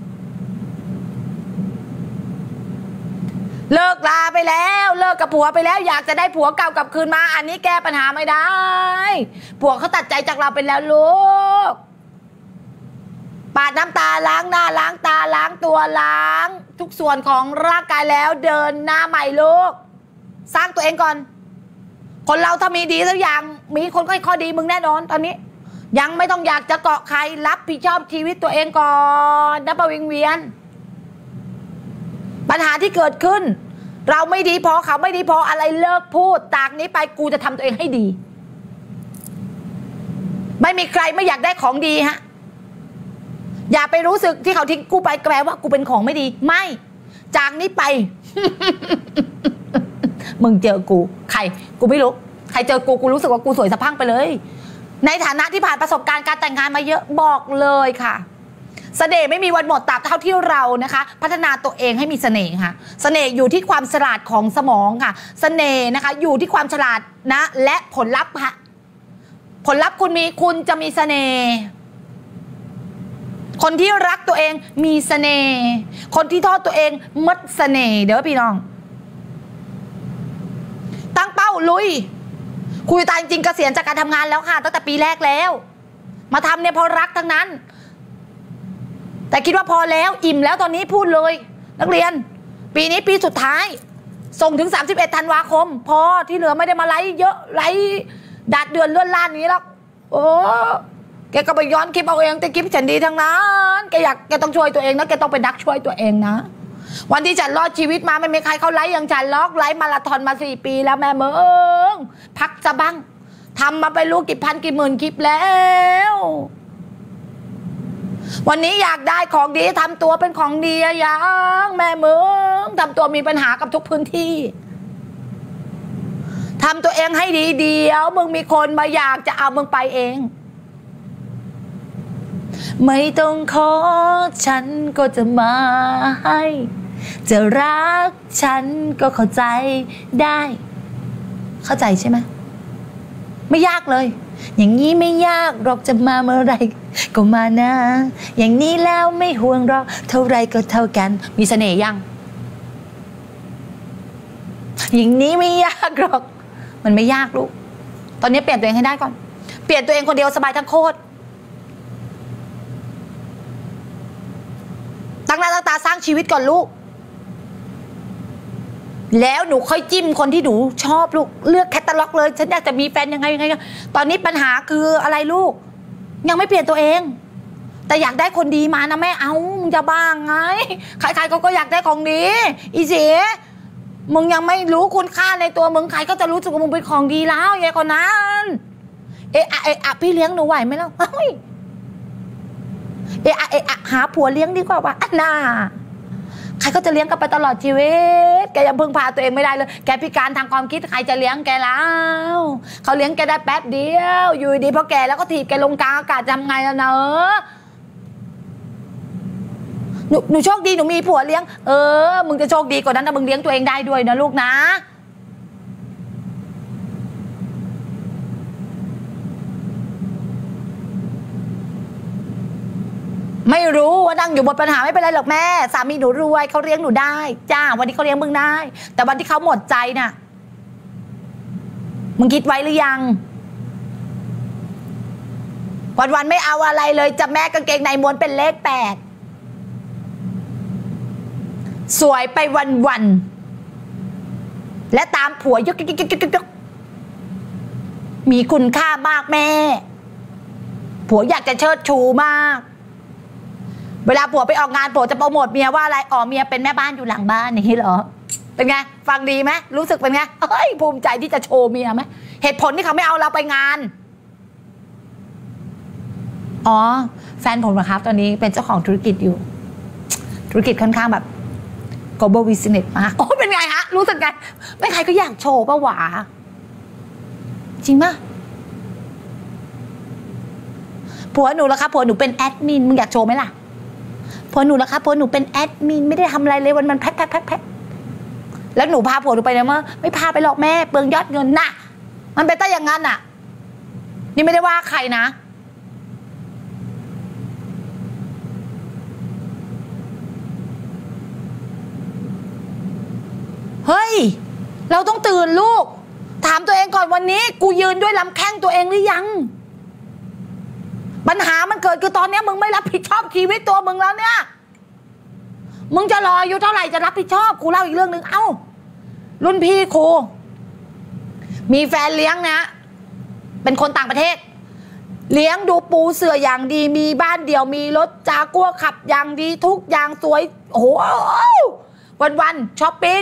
เลิกลาไปแล้วเลิกกับผัวไปแล้วอยากจะได้ผัวเก่ากลับคืนมาอันนี้แก้ปัญหาไม่ได้ผัวเขาตัดใจจากเราไปแล้วลูกปาดน้ำตาล้างหน้าล้างตาล้างตัวล้างทุกส่วนของร่างกายแล้วเดินหน้าใหม่ลูกสร้างตัวเองก่อนคนเราถ้ามีดีสักอย่างมีคนก็ข้อดีมึงแน่นอนตอนนี้ยังไม่ต้องอยากจะเกาะใครรับผิดชอบชีวิตตัวเองก่อนนะประวิงเวียนปัญหาที่เกิดขึ้นเราไม่ดีพอเขาไม่ดีพออะไรเลิกพูดจากนี้ไปกูจะทำตัวเองให้ดีไม่มีใครไม่อยากได้ของดีฮะอย่าไปรู้สึกที่เขาทิ้งกูไปแปลว่ากูเป็นของไม่ดีไม่จากนี้ไป มึงเจอกูใครกูไม่รู้ใครเจอกูรู้สึกว่ากูสวยสะพั่งไปเลยในฐานะที่ผ่านประสบการณ์การแต่งงานมาเยอะบอกเลยค่ะเสน่ห์ไม่มีวันหมดตราบเท่าที่เรานะคะพัฒนาตัวเองให้มีเสน่ห์ค่ะเสน่ห์อยู่ที่ความฉลาดของสมองค่ะเสน่ห์นะคะอยู่ที่ความฉลาดนะและผลลัพธ์ค่ะผลลัพธ์คุณจะมีเสน่ห์คนที่รักตัวเองมีเสน่ห์คนที่ทอดตัวเองมัดเสน่ห์เด้อพี่น้องตั้งเป้าลุยคุยตายจริงเกษียณจากการทำงานแล้วค่ะตั้งแต่ปีแรกแล้วมาทำเนี่ยเพราะรักทั้งนั้นแต่คิดว่าพอแล้วอิ่มแล้วตอนนี้พูดเลยนักเรียนปีนี้ปีสุดท้ายส่งถึง31ธันวาคมพอที่เหลือไม่ได้มาไลฟ์เยอะไลฟ์ดัดเดือนเลื่อนล้านนี้แล้วโอ้แกก็ไปย้อนคลิปเอาเองแต่คลิปฉันดีทั้งนั้นแกต้องช่วยตัวเองนะแกต้องเป็นนักช่วยตัวเองนะวันที่ฉันรอดชีวิตมาไม่มีใครเขาไลฟ์อย่างฉันล็อกไลฟ์มาราธอนมา4 ปีแล้วแม่เมืองพักซะบ้างทำมาไปรู้กี่พันกี่หมื่นคลิปแล้ววันนี้อยากได้ของดีทำตัวเป็นของดีอย่างแม่เมืองทำตัวมีปัญหากับทุกพื้นที่ทำตัวเองให้ดีเดียวมึงมีคนมาอยากจะเอามึงไปเองไม่ต้องขอฉันก็จะมาให้จะรักฉันก็เข้าใจได้เข้าใจใช่ไหมไม่ยากเลยอย่างนี้ไม่ยากหรอกจะมาเมื่อไรก็มานะอย่างนี้แล้วไม่ห่วงหรอกเท่าไรก็เท่ากันมีเสน่ห์ยังอย่างนี้ไม่ยากหรอกมันไม่ยากลูกตอนนี้เปลี่ยนตัวเองให้ได้ก่อนเปลี่ยนตัวเองคนเดียวสบายทั้งโคตรตั้งหน้าตั้งตาสร้างชีวิตก่อนลูกแล้วหนูค่อยจิ้มคนที่หนูชอบลูกเลือกแคตตาล็อกเลยฉันอยากจะมีแฟนยังไงตอนนี้ปัญหาคืออะไรลูกยังไม่เปลี่ยนตัวเองแต่อยากได้คนดีมานะแม่เอามึงจะบ้าไงใครๆก็อยากได้ของดีอีเสียมึงยังไม่รู้คุณค่าในตัวมึงใครก็จะรู้สึกว่ามึงเป็นของดีแล้วยายคนนั้นพี่เลี้ยงหนูไหวไหมล่ะหาผัวเลี้ยงดีกว่าวะน่าใครก็จะเลี้ยงกันไปตลอดชีวิตแกยังพึ่งพาตัวเองไม่ได้เลยแกพิการทางความคิดใครจะเลี้ยงแกแล้วเขาเลี้ยงแกได้แป๊บเดียวอยู่ดีพอแกแล้วก็ถีบแกลงกลางอากาศทำไงแล้วนะหนูโชคดีหนูมีผัวเลี้ยงมึงจะโชคดีกว่านั้นถ้ามึงเลี้ยงตัวเองได้ด้วยนะลูกนะไม่รู้ว่านั่งอยู่บนปัญหาไม่เป็นไรหรอกแม่สามีหนูรวยเขาเลี้ยงหนูได้จ้าวันนี้เขาเลี้ยงมึงได้แต่วันที่เขาหมดใจน่ะมึงคิดไว้หรือยังวันๆไม่เอาอะไรเลยจะแม่กางเกงในม้วนเป็นเลข8สวยไปวันๆและตามผัวยกมีคุณค่ามากแม่ผัวอยากจะเชิดชูมากเวลาผัวไปออกงานผัวจะโปรโมทเมียว่าอะไรเมียเป็นแม่บ้านอยู่หลังบ้านอย่างนี้เหรอเป็นไงฟังดีไหมรู้สึกเป็นไงเฮ้ยภูมิใจที่จะโชว์เมียไหมเหตุผลที่เขาไม่เอาเราไปงานแฟนผมนะครับตอนนี้เป็นเจ้าของธุรกิจอยู่ธุรกิจค่อนข้างแบบ global business มากเป็นไงฮะรู้สึกไงไม่ใครก็อยากโชว์ป่ะหวาจริงป่ะผัวหนูล่ะครับผัวหนูเป็นแอดมินมึงอยากโชว์ไหมล่ะผัวหนูล่ะครับผัวหนูเป็นแอดมินไม่ได้ทำอะไรเลยวันมันแพ็คแล้วหนูพาผัวหนูไปไหนมั้ยไม่พาไปหรอกแม่เปลืองยอดเงินน่ะมันเป็นแต่อย่างนั้นน่ะนี่ไม่ได้ว่าใครนะเฮ้ยเราต้องตื่นลูกถามตัวเองก่อนวันนี้กูยืนด้วยลำแข้งตัวเองหรือยังปัญหามันเกิดคือตอนนี้มึงไม่รับผิดชอบชีวิตตัวมึงแล้วเนี่ยมึงจะรออยู่เท่าไหร่จะรับผิดชอบกูเล่าอีกเรื่องหนึ่งรุ่นพี่ครูมีแฟนเลี้ยงนะเป็นคนต่างประเทศเลี้ยงดูปูเสื่ออย่างดีมีบ้านเดี่ยวมีรถจากัวขับอย่างดีทุกอย่างสวยโอ้โหวันช้อปปิ้ง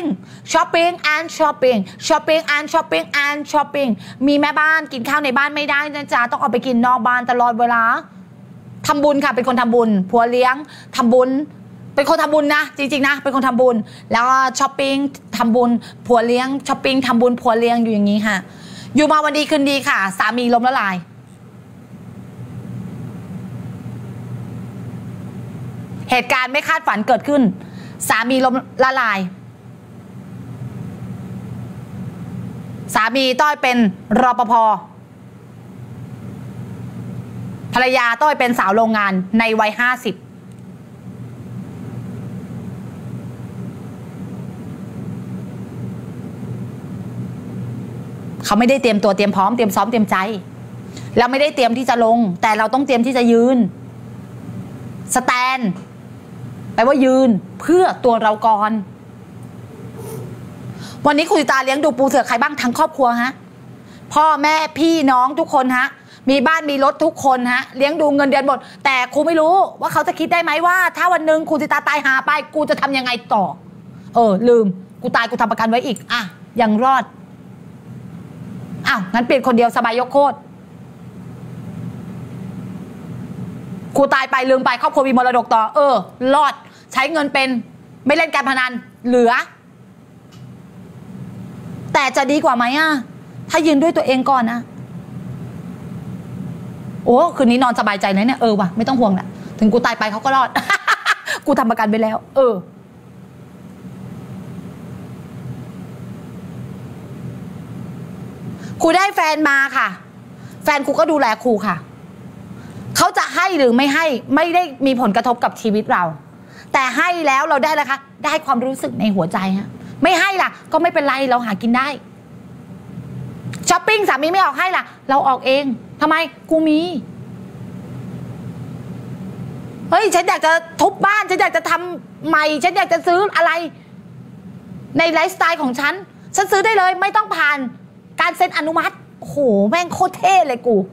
มีแม่บ้านกินข้าวในบ้านไม่ได้นะจ๊ะต้องเอาไปกินนอกบ้านตลอดเวลาทำบุญค่ะเป็นคนทำบุญผัวเลี้ยงทำบุญเป็นคนทำบุญนะจริงๆนะเป็นคนทำบุญแล้วก็ช้อปปิ้งทำบุญผัวเลี้ยงช้อปปิ้งทำบุญผัวเลี้ยงอยู่อย่างนี้ค่ะอยู่มาวันดีคืนดีค่ะสามีล้มละลายเหตุการณ์ไม่คาดฝันเกิดขึ้นสามีล้มละลายสามีต้อยเป็นรปภภรรยาต้อยเป็นสาวโรงงานในวัย50เขาไม่ได้เตรียมตัวเตรียมพร้อมเตรียมซ้อมเตรียมใจเราไม่ได้เตรียมที่จะลงแต่เราต้องเตรียมที่จะยืนสแตนแปลว่ายืนเพื่อตัวเราก่อนวันนี้คุณตาเลี้ยงดูปูเสือใครบ้างทั้งครอบครัวฮะพ่อแม่พี่น้องทุกคนฮะมีบ้านมีรถทุกคนฮะเลี้ยงดูเงินเดือนหมดแต่ครูไม่รู้ว่าเขาจะคิดได้ไหมว่าถ้าวันหนึ่งคุณตาตายหาไปกูจะทำยังไงต่อลืมกูตายกูทำประกันไว้อีกยังรอดงั้นเปลี่ยนคนเดียวสบายยกโคตรกูตายไปลืมไปครอบครัวมีมรดกต่อรอดใช้เงินเป็นไม่เล่นการพนันเหลือแต่จะดีกว่าไหมถ้ายืนด้วยตัวเองก่อนนะคืนนี้นอนสบายใจเลยเนี่ยว่ะไม่ต้องห่วงแหละถึงกูตายไปเขาก็รอด กูทำประกันไปแล้วครูได้แฟนมาค่ะแฟนครูก็ดูแลครูค่ะเขาจะให้หรือไม่ให้ไม่ได้มีผลกระทบกับชีวิตเราแต่ให้แล้วเราได้แล้วคะได้ความรู้สึกในหัวใจฮะไม่ให้ล่ะก็ไม่เป็นไรเราหากินได้ช้อปปิ้งสามีไม่ออกให้ล่ะเราออกเองทำไมกูมีเฮ้ยฉันอยากจะทุบบ้านฉันอยากจะทำใหม่ฉันอยากจะซื้ออะไรในไลฟ์สไตล์ของฉันซื้อได้เลยไม่ต้องผ่านการเซ็นอนุมัติโอ้โหแม่งโคตรเท่เลยกู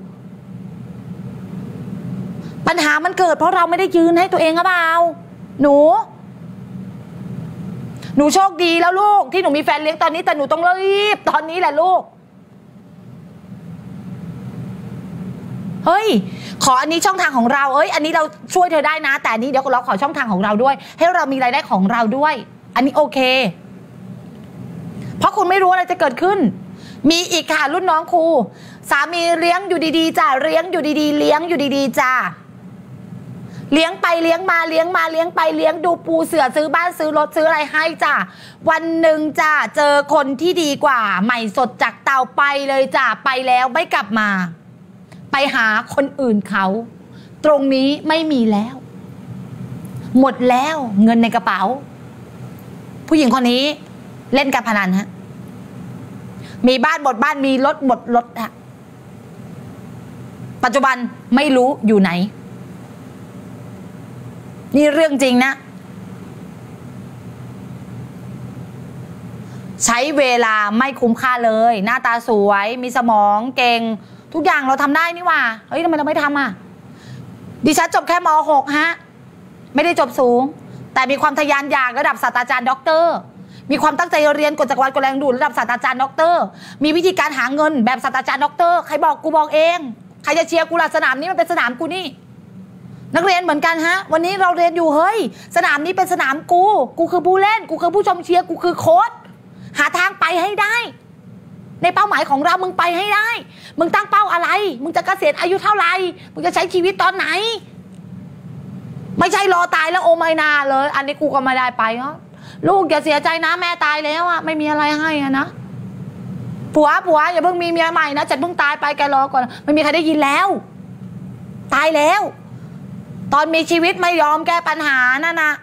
ปัญหามันเกิดเพราะเราไม่ได้ยืนให้ตัวเองหรือเปล่าหนูโชคดีแล้วลูกที่หนูมีแฟนเลี้ยงตอนนี้แต่หนูต้องรีบตอนนี้แหละลูกเฮ้ยขออันนี้ช่องทางของเราอันนี้เราช่วยเธอได้นะแต่อันนี้เดี๋ยวเราขอช่องทางของเราด้วยให้เรามีรายได้ของเราด้วยอันนี้โอเคเพราะคุณไม่รู้อะไรจะเกิดขึ้นมีอีกค่ะรุ่นน้องครูสามีเลี้ยงอยู่ดีๆจ้ะเลี้ยงอยู่ดีๆเลี้ยงอยู่ดีๆจ้ะเลี้ยงไปเลี้ยงมาเลี้ยงมาเลี้ยงไปเลี้ยงดูปูเสือซื้อบ้านซื้อรถซื้ออะไรให้จ้ะวันหนึ่งจ้ะเจอคนที่ดีกว่าใหม่สดจากเตาไปเลยจ้ะไปแล้วไม่กลับมาไปหาคนอื่นเขาตรงนี้ไม่มีแล้วหมดแล้วเงินในกระเป๋าผู้หญิงคนนี้เล่นการพนันฮะมีบ้านหมดบ้านมีรถหมดรถฮะปัจจุบันไม่รู้อยู่ไหนนี่เรื่องจริงนะใช้เวลาไม่คุ้มค่าเลยหน้าตาสวยมีสมองเก่งทุกอย่างเราทำได้นี่ว่าเฮ้ยทำไมเราไม่ทำอ่ะดิฉันจบแค่ม.6 ฮะไม่ได้จบสูงแต่มีความทะยานอยากระดับศาสตราจารย์ด็อกเตอร์มีความตั้งใจเรียนกฎจักรวาลกฎแรงดูดระดับศาสตราจารย์ด็อกเตอร์มีวิธีการหาเงินแบบศาสตราจารย์ด็อกเตอร์ใครบอกกูบอกเองใครจะเชียร์กูล่ะสนามนี้มันเป็นสนามกูนี่นักเรียนเหมือนกันฮะวันนี้เราเรียนอยู่เฮ้ยสนามนี้เป็นสนามกูคือผู้เล่นกูคือผู้ชมเชียร์กูคือโค้ชหาทางไปให้ได้ในเป้าหมายของเรามึงไปให้ได้มึงตั้งเป้าอะไรมึงจะเกษียณอายุเท่าไหร่มึงจะใช้ชีวิตตอนไหนไม่ใช่รอตายแล้วโอไม่นาเลยอันนี้กูก็ไม่ได้ไปเนาะลูกอย่าเสียใจนะแม่ตายแล้วอะไม่มีอะไรให้อะนะผัวอย่าเพิ่งมีเมียใหม่นะฉันเพิ่งตายไปแกรอก่อนไม่มีใครได้ยินแล้วตายแล้วตอนมีชีวิตไม่ยอมแก้ปัญหานั่นนะ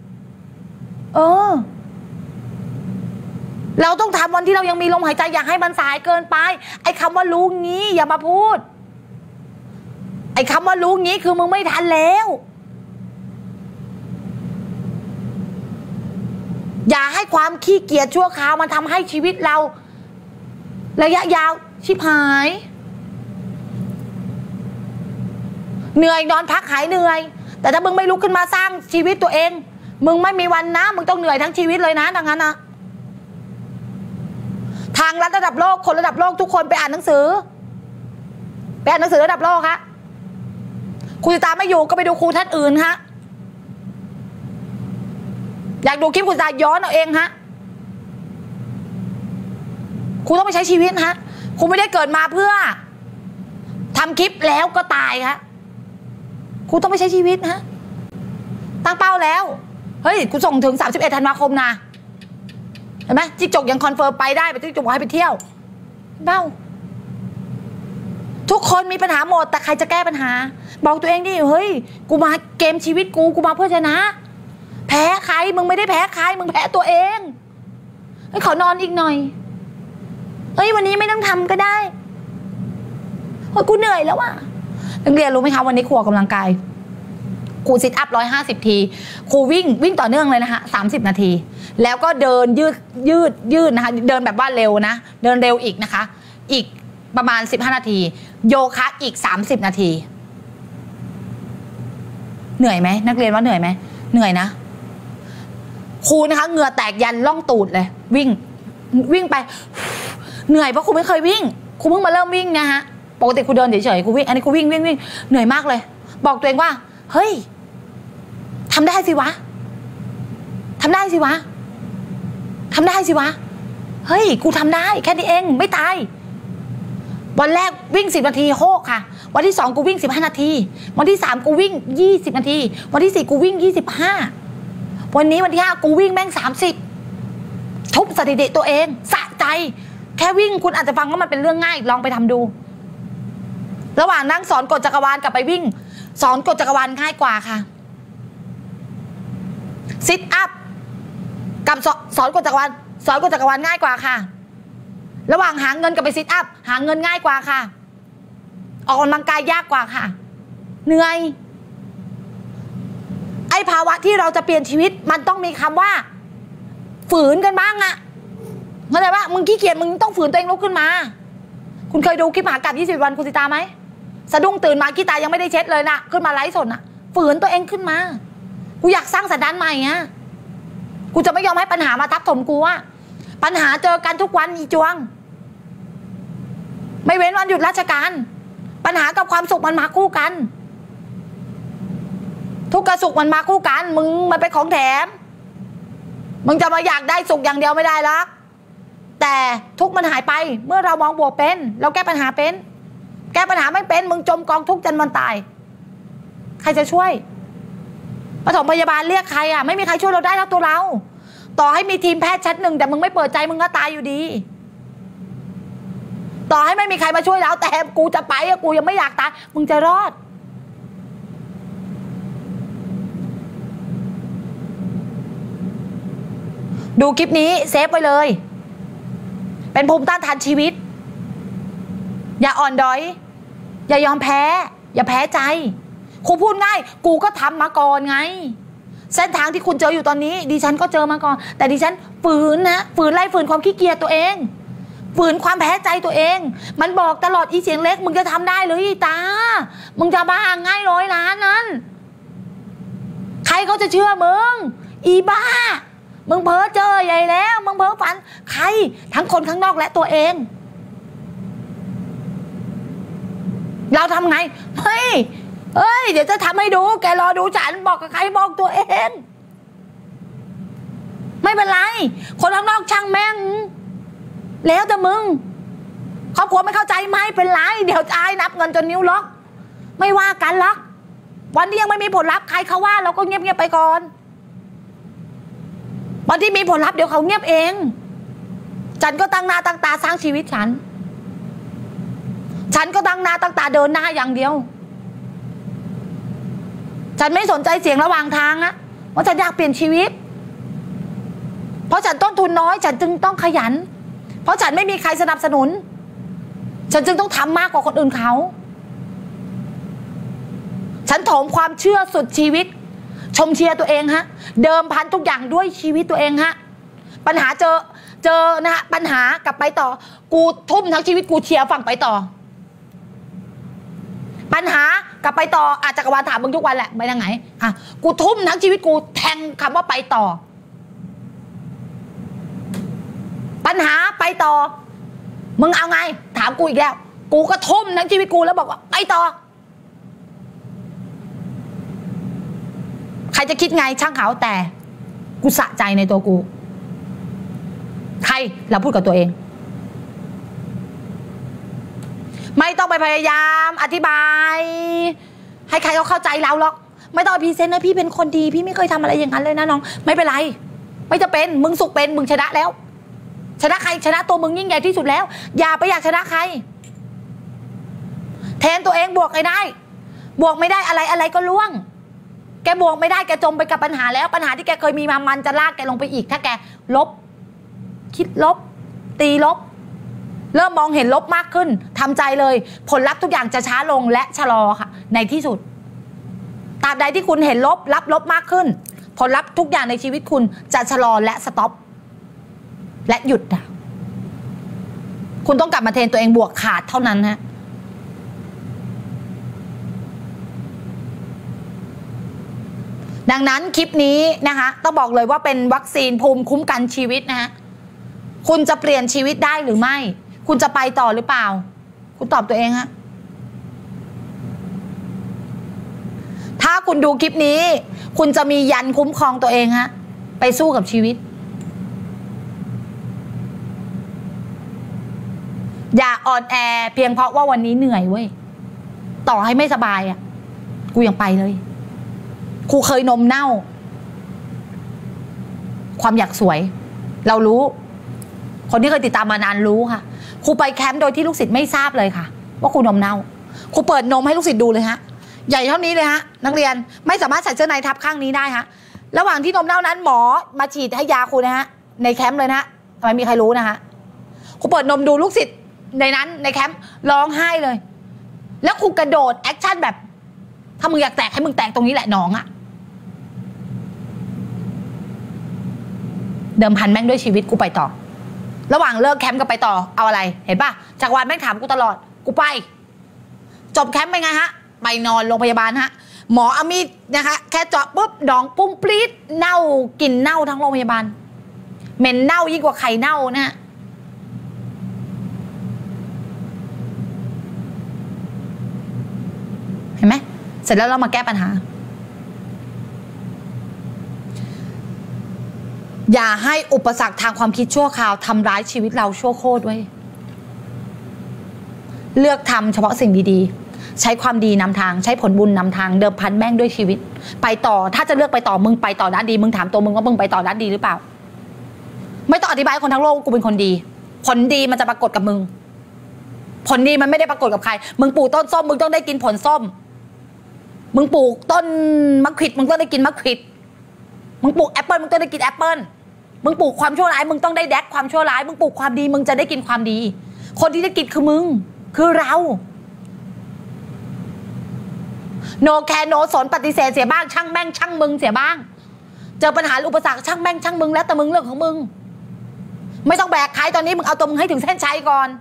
เราต้องทำวันที่เรายังมีลมหายใจอยากให้มันสายเกินไปไอ้คำว่ารู้งี้อย่ามาพูดไอ้คำว่ารู้งี้คือมึงไม่ทันแล้วอย่าให้ความขี้เกียจชั่วคราวมันทำให้ชีวิตเราระยะยาวชิบหายเหนื่อยนอนพักหายเหนื่อยแต่ถ้ามึงไม่ลุกขึ้นมาสร้างชีวิตตัวเองมึงไม่มีวันนะมึงต้องเหนื่อยทั้งชีวิตเลยนะดังนั้นนะทางรัฐระดับโลกคนระดับโลกทุกคนไปอ่านหนังสือระดับโลกฮะครูติตาไม่อยู่ก็ไปดูครูท่านอื่นฮะอยากดูคลิปครูติตาย้อนเอาเองฮะครูต้องไปใช้ชีวิตฮะครูไม่ได้เกิดมาเพื่อทำคลิปแล้วก็ตายฮะครูต้องไปใช้ชีวิตฮะตั้งเป้าแล้วเฮ้ยครูส่งถึง31 ธันวาคมนะเห็นไหมจิ๊กจกยังคอนเฟิร์มไปได้ไปจิ๊กจกบอกให้ไปเที่ยวเบ้าทุกคนมีปัญหาหมดแต่ใครจะแก้ปัญหาบอกตัวเองดิเฮ้ยกูมาเกมชีวิตกูมาเพื่อชนะแพ้ใครมึงไม่ได้แพ้ใครมึงแพ้ตัวเองเฮ้ยขอนอนอีกหน่อยเฮ้ยวันนี้ไม่ต้องทำก็ได้เฮ้ยกูเหนื่อยแล้วว่ะนักเรียนรู้ไหมคะวันนี้ครูออกกำลังกายครูซิทอัพ150 ทีครูวิ่งต่อเนื่องเลยนะคะ30 นาทีแล้วก็เดินยืดนะคะเดินแบบว่าเร็วนะเดินเร็วอีกนะคะอีกประมาณ15 นาทีโยคะอีก30 นาทีเหนื่อยไหมนักเรียนว่าเหนื่อยไหมเหนื่อยนะครูนะคะเหงื่อแตกยันล่องตูดเลยวิ่งไปเหนื่อยเพราะครูไม่เคยวิ่งครูเพิ่งมาเริ่มวิ่งนะฮะปกติครูเดินเฉยๆครูวิ่งอันนี้ครูวิ่งเหนื่อยมากเลยบอกตัวเองว่าเฮ้ยทำได้สิวะทำได้สิวะเฮ้ยกูทำได้แค่นี้เองไม่ตายวันแรกวิ่ง10 นาทีโฮกค่ะวันที่2กูวิ่ง15 นาทีวันที่3กูวิ่ง20 นาทีวันที่4กูวิ่ง25วันนี้วันที่5กูวิ่งแม่ง30ทุบสถิติตัวเองสะใจแค่วิ่งคุณอาจจะฟังว่ามันเป็นเรื่องง่ายลองไปทำดูระหว่างนั่งสอนกฎจักรวาลกับไปวิ่งสอนกฎจักรวาลง่ายกว่าค่ะซิทอัพกับสอนกฎจักรวาลง่ายกว่าค่ะระหว่างหาเงินกับไปซิทอัพหาเงินง่ายกว่าค่ะออกกำลังกายยากกว่าค่ะเหนื่อยไอ้ภาวะที่เราจะเปลี่ยนชีวิตมันต้องมีคำว่าฝืนกันบ้างอะเข้าใจว่ามึงขี้เกียจมึงต้องฝืนตัวเองลุกขึ้นมาคุณเคยดูคลิปมหากาพย์20 วันคุณสิตาไหมสะดุ้งตื่นมาขี้ตายังไม่ได้เช็ดเลยนะขึ้นมาไลฟ์สดนะฝืนตัวเองขึ้นมากูอยากสร้างสันดานใหม่อะกูจะไม่ยอมให้ปัญหามาทับถมกูอะปัญหาเจอกันทุกวันอีจวงไม่เว้นวันหยุดราชการปัญหากับความสุขมันมาคู่กันทุกข์กับสุขมันมาคู่กันมึงมันเป็นของแถมมึงจะมาอยากได้สุขอย่างเดียวไม่ได้ละแต่ทุกข์มันหายไปเมื่อเรามองบวกเป็นเราแก้ปัญหาเป็นแก้ปัญหาไม่เป็นมึงจมกองทุกข์จนวันตายใครจะช่วยปฐมพยาบาลเรียกใครอ่ะไม่มีใครช่วยเราได้แล้วตัวเราต่อให้มีทีมแพทย์ชั้นหนึ่งแต่มึงไม่เปิดใจมึงก็ตายอยู่ดีต่อให้ไม่มีใครมาช่วยเราแต่กูจะไปกูยังไม่อยากตายมึงจะรอดดูคลิปนี้เซฟไว้เลยเป็นภูมิต้านทานชีวิตอย่าอ่อนด้อยอย่ายอมแพ้อย่าแพ้ใจครูพูดง่ายกูก็ทำมาก่อนไงเส้นทางที่คุณเจออยู่ตอนนี้ดิฉันก็เจอมาก่อนแต่ดิฉันฝืนนะฝืนไล่ฝืนความขี้เกียจตัวเองฝืนความแพ้ใจตัวเองมันบอกตลอดอีเสียงเล็กมึงจะทำได้หรืออีตามึงจะบ้าง่าย100 ล้านนั้นใครเขาจะเชื่อมึงอีบ้ามึงเพ้อเจอใหญ่แล้วมึงเพ้อฝันใครทั้งคนข้างนอกและตัวเองเราทำไงเฮ้ยเดี๋ยวจะทำให้ดูแกรอดูฉันบอกกับใครบอกตัวเองไม่เป็นไรคนข้างนอกช่างแม่งแล้วแต่มึงครอบครัวไม่เข้าใจไม่เป็นไรเดี๋ยวจะนับเงินจนนิ้วล็อกไม่ว่ากันล็อกวันที่ยังไม่มีผลลัพธ์ใครเขาว่าเราก็เงียบๆไปก่อนวันที่มีผลลัพธ์เดี๋ยวเขาเงียบเองฉันก็ตั้งหน้าตั้งตาสร้างชีวิตฉันก็ตั้งหน้าตั้งตาเดินหน้าอย่างเดียวฉันไม่สนใจเสียงระหว่างทางนะว่าฉันอยากเปลี่ยนชีวิตเพราะฉันต้นทุนน้อยฉันจึงต้องขยันเพราะฉันไม่มีใครสนับสนุนฉันจึงต้องทำมากกว่าคนอื่นเขาฉันโถมความเชื่อสุดชีวิตชมเชียร์ตัวเองฮะเดิมพันทุกอย่างด้วยชีวิตตัวเองฮะปัญหาเจอนะฮะปัญหากลับไปต่อกูทุ่มทั้งชีวิตกูเชียร์ฝั่งไปต่อปัญหากลับไปต่ออาจจะกวาลถามมึงทุกวันแหละไปทางไหนอ่ะกูทุ่มทั้งชีวิตกูแทงคำว่าไปต่อปัญหาไปต่อมึงเอาไงถามกูอีกแล้วกูก็ทุ่มทั้งชีวิตกูแล้วบอกว่าไปต่อใครจะคิดไงช่างเขาแต่กูสะใจในตัวกูใครเราพูดกับตัวเองไม่ต้องไปพยายามอธิบายให้ใครเขาเข้าใจเราหรอกไม่ต้องพรีเซนต์นะพี่เป็นคนดีพี่ไม่เคยทำอะไรอย่างนั้นเลยนะน้องไม่เป็นไรไม่จะเป็นมึงสุขเป็นมึงชนะแล้วชนะใครชนะตัวมึงยิ่งใหญ่ที่สุดแล้วอย่าไปอยากชนะใครแทนตัวเองบวกให้ได้บวกไม่ได้อะไรก็ล่วงแกบวกไม่ได้แกจมไปกับปัญหาแล้วปัญหาที่แกเคยมีมามันจะลากแกลงไปอีกถ้าแกลบคิดลบตีลบเริ่มมองเห็นลบมากขึ้นทำใจเลยผลลัพธ์ทุกอย่างจะช้าลงและชะลอค่ะในที่สุดตราบใดที่คุณเห็นลบรับลบมากขึ้นผลลัพธ์ทุกอย่างในชีวิตคุณจะชะลอและสต็อปและหยุดคุณต้องกลับมาเทรนตัวเองบวกขาดเท่านั้นฮะดังนั้นคลิปนี้นะคะต้องบอกเลยว่าเป็นวัคซีนภูมิคุ้มกันชีวิตนะฮะคุณจะเปลี่ยนชีวิตได้หรือไม่คุณจะไปต่อหรือเปล่าคุณตอบตัวเองฮะถ้าคุณดูคลิปนี้คุณจะมียันคุ้มครองตัวเองฮะไปสู้กับชีวิตอย่าอ่อนแอเพียงเพราะว่าวันนี้เหนื่อยเว้ยต่อให้ไม่สบายอ่ะกูยังไปเลยครูเคยนมเน่าความอยากสวยเรารู้คนที่เคยติดตามมานานรู้ค่ะครูไปแคมป์โดยที่ลูกศิษย์ไม่ทราบเลยค่ะว่าครูนมเน่าครูเปิดนมให้ลูกศิษย์ดูเลยฮะใหญ่เท่านี้เลยฮะนักเรียนไม่สามารถใส่เสื้อในทับข้างนี้ได้ฮะระหว่างที่นมเน่านั้นหมอมาฉีดให้ยาครูนะฮะในแคมป์เลยนะทำไมมีใครรู้นะฮะครูเปิดนมดูลูกศิษย์ในนั้นในแคมป์ร้องไห้เลยแล้วครูกระโดดแอคชั่นแบบถ้ามึงอยากแตกให้มึงแตกตรงนี้แหละน้องอะเดิมพันแม่งด้วยชีวิตกูไปต่อระหว่างเลิกแคมป์ก็ไปต่อเอาอะไรเห็นป่ะจักรวาลแม่งถามกูตลอดกูไปจบแคมป์ไปไงฮะไปนอนโรงพยาบาลฮะหมอเอามีดนะคะแค่เจาะปุ๊บดองปุ้งปรี๊ดเน่ากลิ่นเน่าทั้งโรงพยาบาลเหม็นเน่ายิ่งกว่าไข่เน่านะฮะเสร็จแล้วเรามาแก้ปัญหาอย่าให้อุปสรรคทางความคิดชั่วคราวทำร้ายชีวิตเราชั่วโคตรด้วยเลือกทำเฉพาะสิ่งดีๆใช้ความดีนำทางใช้ผลบุญนำทางเดิมพันแม่งด้วยชีวิตไปต่อถ้าจะเลือกไปต่อมึงไปต่อด้านดีมึงถามตัวมึงว่ามึงไปต่อด้านดีหรือเปล่าไม่ต้องอธิบายคนทั้งโลกกูเป็นคนดีผลดีมันจะปรากฏกับมึงผลดีมันไม่ได้ปรากฏกับใครมึงปลูกต้นส้มมึงต้องได้กินผลส้มมึงปลูกต้นมะขวิดมึงต้องได้กินมะขวิดมึงปลูกแอปเปิลมึงต้องได้กินแอปเปิลมึงปลูกความชั่วร้ายมึงต้องได้แดกความชั่วร้ายมึงปลูกความดีมึงจะได้กินความดีคนที่ได้กินคือมึงคือเราโนแคร์โนสนปฏิเสธเสียบ้างช่างแม่งช่างมึงเสียบ้างเจอปัญหาอุปสรรคช่างแม่งช่างมึงแล้วแต่มึงเรื่องของมึงไม่ต้องแบกใครตอนนี้มึงเอาตัวมึงให้ถึงเส้นชัยก่อน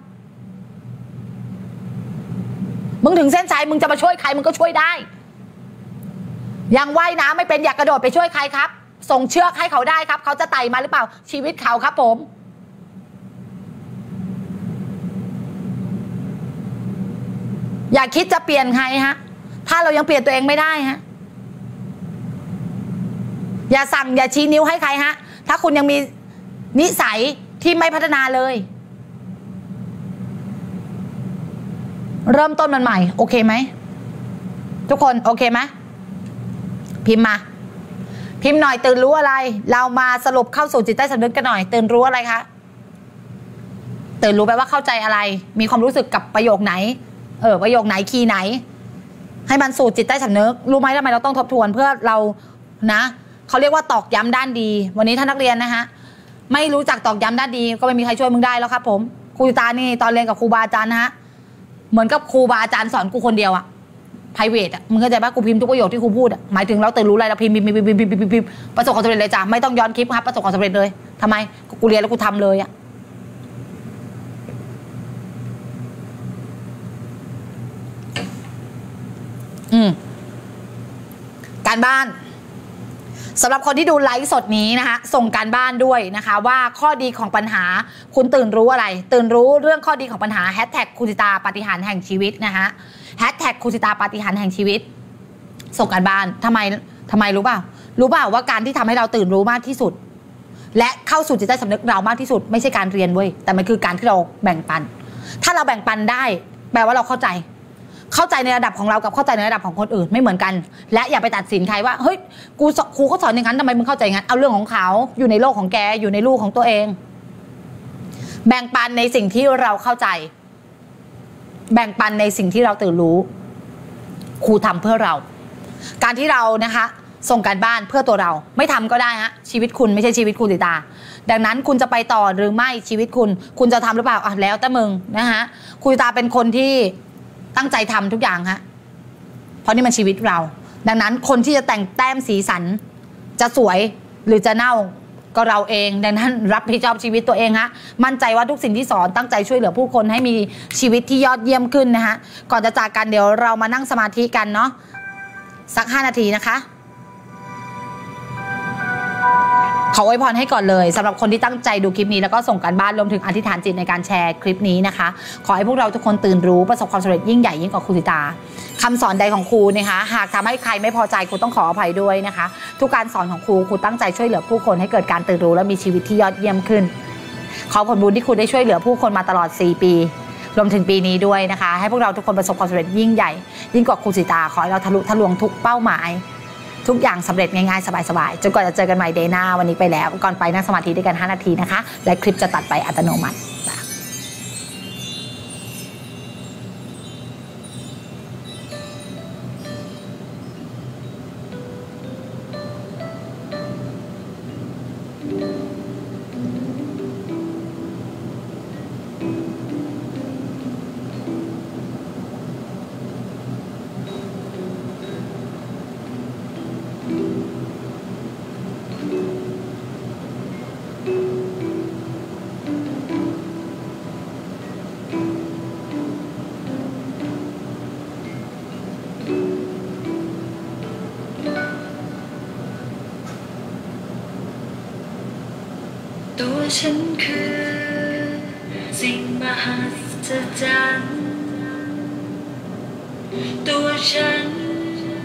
มึงถึงเส้นชัยมึงจะมาช่วยใครมึงก็ช่วยได้ยังว่ายน้ำไม่เป็นอยากกระโดดไปช่วยใครครับส่งเชือกให้เขาได้ครับเขาจะไต่มาหรือเปล่าชีวิตเขาครับผมอย่าคิดจะเปลี่ยนใครฮะถ้าเรายังเปลี่ยนตัวเองไม่ได้ฮะอย่าสั่งอย่าชี้นิ้วให้ใครฮะถ้าคุณยังมีนิสัยที่ไม่พัฒนาเลยเริ่มต้นมันใหม่โอเคไหมทุกคนโอเคไหมพิมพ์มาพิมพ์หน่อยตื่นรู้อะไรเรามาสรุปเข้าสู่จิตใต้สำนึกกันหน่อยตื่นรู้อะไรคะตื่นรู้แปลว่าเข้าใจอะไรมีความรู้สึกกับประโยคไหนประโยคไหนคีย์ไหนให้มันสู่จิตใต้สำนึกรู้ไหมทำไมเราต้องทบทวนเพื่อเรานะเขาเรียกว่าตอกย้ำด้านดีวันนี้ท่านนักเรียนนะฮะไม่รู้จักตอกย้ำด้านดีก็ไม่มีใครช่วยมึงได้แล้วครับผมครูตานี่ตอนเรียนกับครูบาอาจารย์นะฮะเหมือนกับครูบาอาจารย์สอนกูคนเดียวอะprivate อะมึงเข้าใจป่ะกูพิมพ์ทุกประโยคที่ครูพูดอะหมายถึงเราตื่นรู้อะไรเราพิมพ์ประสบความสำเร็จเลยจ้ะไม่ต้องย้อนคลิปครับประสบความสำเร็จเลยทำไมกูเรียนแล้วกูทำเลยอะการบ้านสำหรับคนที่ดูไลฟ์สดนี้นะคะส่งการบ้านด้วยนะคะว่าข้อดีของปัญหาคุณตื่นรู้อะไรตื่นรู้เรื่องข้อดีของปัญหาแฮชแท็กครูสิตาปาฏิหาริย์แห่งชีวิตนะคะแฮชแท็กครูสิตาปาฏิหาริย์แห่งชีวิตส่งการบ้านทำไมรู้เปล่าว่าการที่ทำให้เราตื่นรู้มากที่สุดและเข้าสู่จิตใต้สำนึกเรามากที่สุดไม่ใช่การเรียนเว้ยแต่มันคือการที่เราแบ่งปันถ้าเราแบ่งปันได้แปลว่าเราเข้าใจในระดับของเรากับเข้าใจในระดับของคนอื่นไม่เหมือนกันและอย่าไปตัดสินใครว่าเฮ้ยครูเขาสอนอย่างนั้นทำไมมึงเข้าใจอย่างนั้นเอาเรื่องของเขาอยู่ในโลกของแกอยู่ในลูกของตัวเองแบ่งปันในสิ่งที่เราเข้าใจแบ่งปันในสิ่งที่เราตื่นรู้ครูทำเพื่อเราการที่เรานะคะส่งการบ้านเพื่อตัวเราไม่ทำก็ได้ฮะชีวิตคุณไม่ใช่ชีวิตครูสิตาดังนั้นคุณจะไปต่อหรือไม่ชีวิตคุณจะทำหรือเปล่าแล้วแต่มึงนะคะครูสิตาเป็นคนที่ตั้งใจทำทุกอย่างฮะเพราะนี่มันชีวิตเราดังนั้นคนที่จะแต่งแต้มสีสันจะสวยหรือจะเน่าก็เราเองดังนั้นรับผิดชอบชีวิตตัวเองฮะมั่นใจว่าทุกสิ่งที่สอนตั้งใจช่วยเหลือผู้คนให้มีชีวิตที่ยอดเยี่ยมขึ้นนะฮะก่อนจะจากกันเดี๋ยวเรามานั่งสมาธิกันเนาะสัก5 นาทีนะคะขออวยพรให้ก่อนเลยสำหรับคนที่ตั้งใจดูคลิปนี้แล้วก็ส่งการบ้านรวมถึงอธิษฐานจิตในการแชร์คลิปนี้นะคะขอให้พวกเราทุกคนตื่นรู้ประสบความสำเร็จยิ่งใหญ่ยิ่งกว่าครูสิตาคำสอนใดของครูนะคะหากทำให้ใครไม่พอใจครูต้องขออภัยด้วยนะคะทุกการสอนของครูตั้งใจช่วยเหลือผู้คนให้เกิดการตื่นรู้และมีชีวิตที่ยอดเยี่ยมขึ้นขอผลบุญที่ครูได้ช่วยเหลือผู้คนมาตลอด4 ปีรวมถึงปีนี้ด้วยนะคะให้พวกเราทุกคนประสบความสำเร็จยิ่งใหญ่ยิ่งกว่าครูสิตาขอให้เราทะลุทะลวงทุกเป้าหมายทุกอย่างสำเร็จง่ายๆสบายๆจนกว่าจะเจอกันใหม่เดย์หน้าวันนี้ไปแล้วก่อนไปนั่งสมาธิด้วยกัน5 นาทีนะคะและคลิปจะตัดไปอัตโนมัติตัวฉันคือสิ่งมหัศจรรย์ตัวฉัน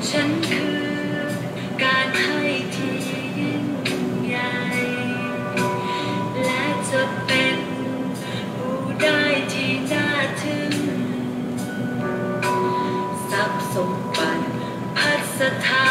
ฉันคือการให้ที่ยิ่งใหญ่และจะเป็นผู้ได้ที่น่าทึ่งทรัพย์สมบัติพัสถา